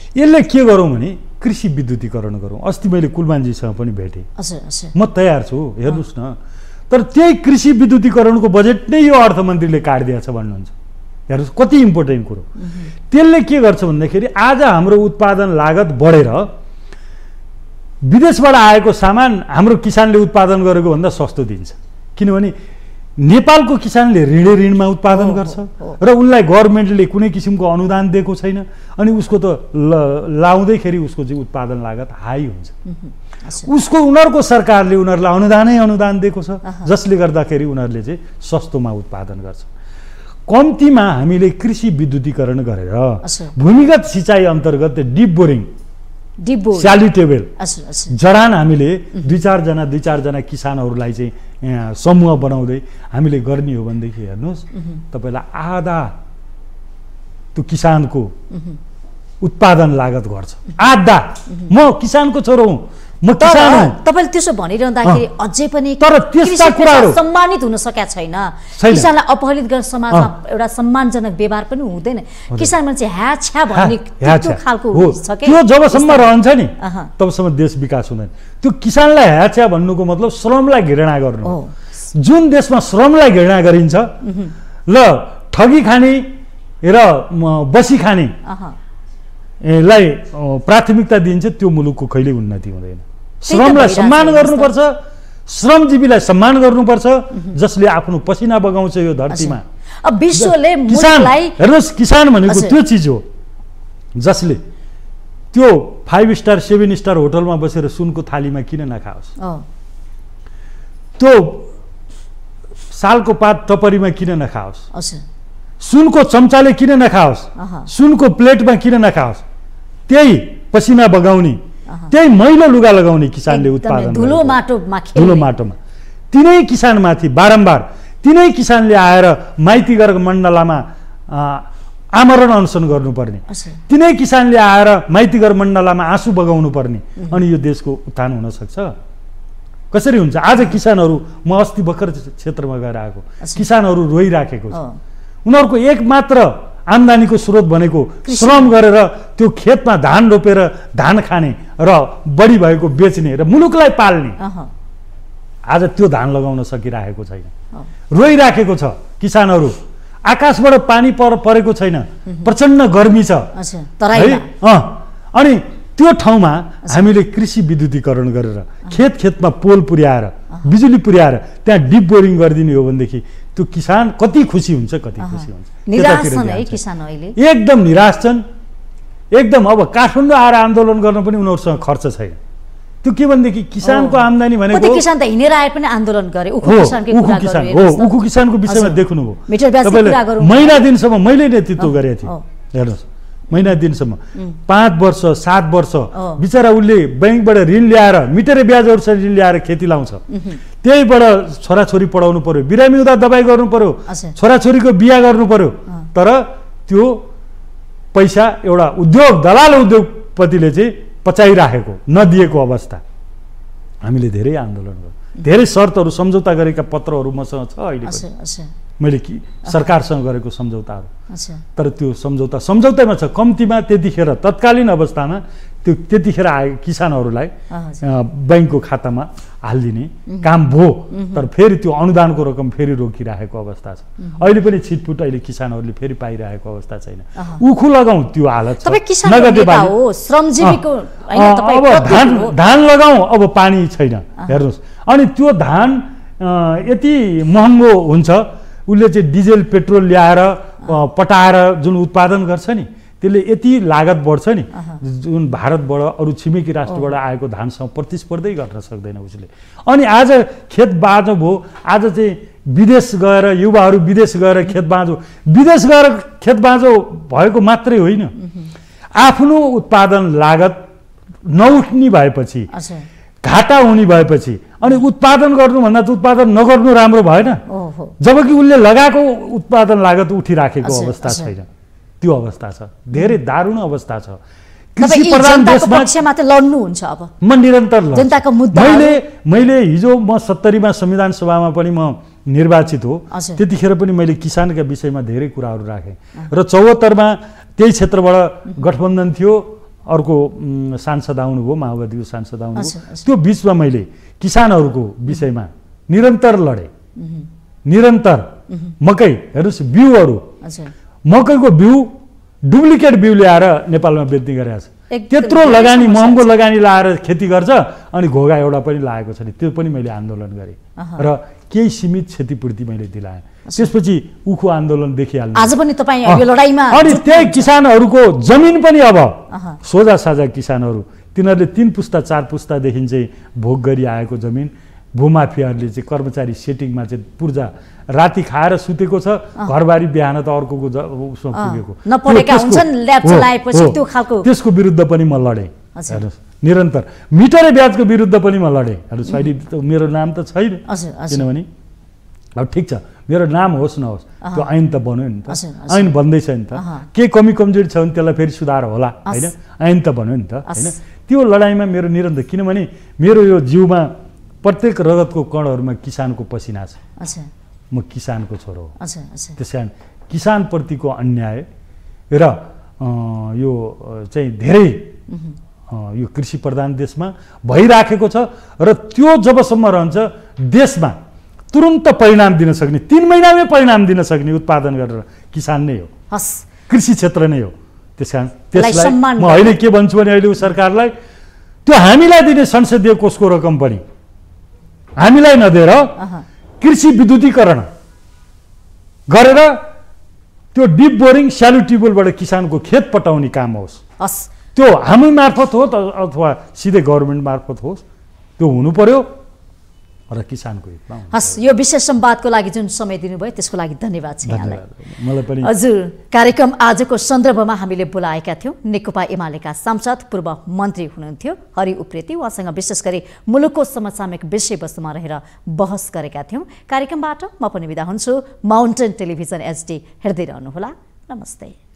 यसले के गरौँ भने कृषि विद्युतीकरण गरौँ। अस्ति मैले कुलमानजीसँग पनि भेटेँ, म तयार छु हेर्नुहोस् न, तर त्यही कृषि विद्युतीकरणको बजेट नै यो अर्थमन्त्रीले काटिदिएछ भन्नुहुन्छ। हेर्नुहोस् कति इम्पोर्टेन्ट कुरो। त्यसले के गर्छ भन्दाखेरि आज हाम्रो उत्पादन लागत बढेर विदेशबाट आएको सामान हाम्रो किसानले उत्पादन गरेको भन्दा सस्तो दिन्छ, किनभने नेपालको किसानले ऋणमा उत्पादन गर्छ र उनलाई गभर्मेन्टले कुनै किसिमको अनुदान दिएको छैन, अनि उसको त लाउँदैखेरि उसको चाहिँ उत्पादन लागत हाई हुन्छ। उसको उनीहरूको सरकारले उनीहरूलाई अनुदान दिएको छ, जसले गर्दाखेरि उनीहरूले चाहिँ सस्तोमा उत्पादन गर्छ। कम्तीमा हामीले कृषि विद्युतीकरण गरेर भूमिगत सिँचाइ अन्तर्गत डिप बोरिङ स्यालिटेबल जडान हामीले दुई चारजना किसानहरूलाई चाहिँ समूह बनाउँदै हामीले गर्ने हो भनेदेखि हेर्नुहोस् तपाईँलाई आधा त्यो किसानको उत्पादन लागत घट्छ। आधा। म किसानको छोरो हुँ, म किसान हुँ। तपाईले त्यसो भनिरहँदाखेरि अझै पनि तर त्यस्ता कुराहरू सम्मानित हुन सकेका छैन। किसानलाई अपहरित गरेर समाजमा एउटा सम्मानजनक व्यवहार पनि हुँदैन। किसान मान्छे ह्याछ्या भन्ने त्यो खालको छ के, त्यो जबसम्म रहन्छ नि तबसम्म देश विकास हुँदैन। त्यो किसानलाई ह्याछ्या भन्नुको मतलब श्रमलाई घृणा गर्नु हो। जुन देशमा श्रमलाई घृणा गरिन्छ ल ठगी खाने र बसी खाने लाई प्राथमिकता दिन्छ, त्यो मुलुकको कहिल्यै उन्नति हुँदैन। श्रमलाई सम्मान गर्नुपर्छ, श्रमजीवीलाई सम्मान गर्नुपर्छ, जसले आफ्नो पसिना बगाउँछ यो धरतीमा। अब विश्वले हेर्नुहोस् किसान भनेको त्यो चिज हो जसले त्यो 5 स्टार 7 स्टार होटलमा बसेर सुनको थालीमा किन नखाओस्, त्यो सालको पात टपरीमा किन नखाओस्, सुनको चम्चाले किन नखाओस्, सुनको प्लेटमा किन नखाओस्। त्यही पसिना बगाउने, त्यही मैलो लुगा लगाउने किसानले उत्पादन धुलो माटोमा तिनै किसानमाथि बारम्बार तिनै किसानले आएर माइतीगर मण्डलामा आमरण अनसन गर्नुपर्ने, तिनै किसानले आएर माइतीगर मण्डलामा आँसु बगाउनु पर्ने, अनि यो देशको उत्थान हुन सक्छ? कसरी हुन्छ? आज किसानहरू, म अस्ति भर्खर क्षेत्रमा गएर आएको, किसानहरू रोइराखेको छ। उनीहरूको एकमात्र आम्दानीको स्रोत भनेको श्रम गरेर त्यो खेतमा धान रोपेर धान खाने र बढी भएको बेच्ने र मुलुकलाई पाल्ने। आज त्यो धान लगाउन सकिरहेको छैन, रोइराखेको छ किसानहरू। आकाशबाट पानी परेको छैन, प्रचण्ड गर्मी छ, अनि त्यो ठाउँमा हामीले कृषि विद्युतीकरण गरेर खेतमा पोल पुर्याएर बिजुली पुर्याएर त्यहाँ डिप बोरिङ गरिदिने हो भनेदेखि त्यो किसान कति खुसी हुन्छ, कति खुसी हुन्छ। निराश छन् है किसान अहिले, एकदम निराश छन्, एकदम। अब काठमाडौँ आएर आन्दोलन गर्न पनि उनीहरूसँग खर्च छैन। त्यो के भनेदेखि किसानको आम्दानी भनेको किसान त हिँडेर आए पनि आन्दोलन गरे। उखु किसानको विषयमा देख्नुभयो तपाईँले। महिना दिनसम्म मैले नेतृत्व गरेको थिएँ। हेर्नुहोस् महिना दिनसम्म 5 वर्ष 7 वर्ष बिचरा उसले बैंकबाट ऋण ल्याएर मिटरे ब्याजहरुसँग ऋण ल्याएर खेती लाउँछ। त्यहीबाट छोराछोरी पढाउनु पर्यो, बिरामी हुँदा दबाई गर्नु पर्यो, छोराछोरीको बिहा गर्नु पर्यो। तर त्यो पैसा एउटा उद्योग दलाल उद्योगपतिले चाहिँ पचाइराखेको नदिएको अवस्था। हामीले धेरै आन्दोलन गर्यौं, धेरै शर्तहरू सम्झौता गरेका पत्रहरू मसँग छ अहिले पनि, मैले सरकारसँग गरेको सम्झौताहरू। तर त्यो सम्झौतामा छ कम्तीमा त्यतिखेर तत्कालीन अवस्थामा त्यो त्यतिखेर आए किसानहरूलाई बैंकको खातामा हालिदिने काम भयो। तर फेरि त्यो अनुदानको रकम फेरि रोकिरहेको अवस्था छ। अहिले पनि छिटपुट अहिले किसानहरूले फेरि पाइरहेको अवस्था छैन। उखु लगाउँ त्यो हालत छ। नगदे बाली श्रमजीवीको अब धान लगाउँ, अब पानी छैन। हेर्नुहोस्, अनि त्यो धान यति महँगो हुन्छ, उसले चाहिँ डिजेल पेट्रोल ल्याएर पटाएर जुन उत्पादन गर्छ नि, त्यसले यति लागत बढ्छ नि, जुन भारतबाट अरू छिमेकी राष्ट्रबाट आएको धानसँग प्रतिस्पर्धै गर्न सक्दैन उसले। अनि आज खेत बाँझो भयो, आज चाहिँ विदेश गएर युवाहरू विदेश गएर खेत बाँझो, विदेश गएर खेत बाँझो भएको मात्रै होइन, आफ्नो उत्पादन लागत नउठ्ने भएपछि, घाटा हुने भएपछि, अनि उत्पादन गर्नुभन्दा त उत्पादन नगर्नु राम्रो भएन। जबकि उसले लगाएको उत्पादन लागत उठिराखेको अवस्था छैन। त्यो अवस्था छ, धेरै दारुण अवस्था छ। कृषि प्रधान देशमा मात्र लड्नुहुन्छ। अब म निरन्तर लड्छु। जनताको मुद्दा मैले हिजो म 70 मा संविधान सभामा पनि म निर्वाचित हो, त्यतिखेर पनि मैले किसानका विषयमा धेरै कुराहरू राखेँ। र 74 मा त्यही क्षेत्रबाट गठबन्धन थियो, अर्को सांसद आउनुभयो, माओवादीको सांसद आउनुभयो, त्यो बिचमा मैले किसानहरूको विषयमा निरन्तर लडेँ। निरन्तर मकै हेर्नुहोस्, बिउहरू मकैको बिउ डुप्लिकेट बिउ ल्याएर नेपालमा बेच्ने गरेको छ। त्यत्रो लगानी, महँगो लगानी लाएर खेती गर्छ अनि घोगा एउटा पनि लागेको छैन। त्यो पनि मैले आन्दोलन गरेँ र केही सीमित क्षतिपूर्ति मैले दिलाएँ। त्यसपछि उखु आन्दोलन देखिहाल्नु। आज पनि तपाईँ यो लडाईमा अनि त्यही किसानहरूको जमिन पनि अब सोझा साझा किसानहरू, तिनीहरूले 3 पुस्ता 4 पुस्तादेखि चाहिँ भोग गरी आएको जमिन भूमाफियाहरूले चाहिँ कर्मचारी सेटिङमा चाहिँ पूर्जा राति खाएर सुतेको छ, घरबारी बिहान त अर्कोको उसमा पुगेको नपढेका हुन्छन्, ल्याब चलाएपछि त्यो खालको, त्यसको विरुद्ध पनि म लडेँ। हेर्नुहोस्, निरन्तर मिटरे ब्याजको विरुद्ध पनि म लडेँ। हेर्नुहोस्, अहिले मेरो नाम त छैन, किनभने अब ठिक छ, मेरो नाम होस् नहोस्, त्यो ऐन त बन्यो नि त, ऐन बन्दैछ नि त। के कमी कमजोरी छ भने त्यसलाई फेरि सुधार होला, होइन? ऐन त बन्यो नि त, होइन? त्यो लडाइँमा मेरो निरन्तर, किनभने मेरो यो जिउमा प्रत्येक रगतको कणहरूमा किसानको पसिना छ। म किसानको छोरो हो। त्यस कारण किसानप्रतिको अन्याय र यो चाहिँ धेरै यो कृषि प्रधान देशमा भइराखेको छ र त्यो जबसम्म रहन्छ देशमा तुरुन्त परिणाम दिन सक्ने, 3 महिनामै परिणाम दिन सक्ने उत्पादन गरेर किसान नै हो, कृषि क्षेत्र नै हो। त्यस कारण त्यसलाई म अहिले के भन्छु भने अहिले सरकारलाई त्यो हामीलाई दिने संसदीय कोषको रकम पनि हामीलाई नदिएर कृषि विद्युतीकरण गरेर त्यो डिप बोरिङ स्यालो ट्युबवेलबाट किसानको खेत पटाउने काम होस्। त्यो हामी मार्फत हो अथवा सिधै गभर्मेन्ट मार्फत होस्, त्यो हुनु पर्यो र किसानको हितमा। हस्, यो विशेष संवादको लागि जुन समय दिनुभयो त्यसको लागि धन्यवाद छ यहाँलाई। मलाई पनि हजुर, कार्यक्रम आजको सन्दर्भमा हामीले बोलाएका थियौँ नेकपा एमालेका सांसद पूर्व मन्त्री हुनुहुन्थ्यो हरि उप्रेती। उहाँसँग विशेष गरी मुलुकको समसामयिक विषयवस्तुमा रहेर बहस गरेका थियौँ। कार्यक्रमबाट म पनि बिदा हुन्छु। माउन्टेन टेलिभिजन HD हेर्दै रहनुहोला। नमस्ते।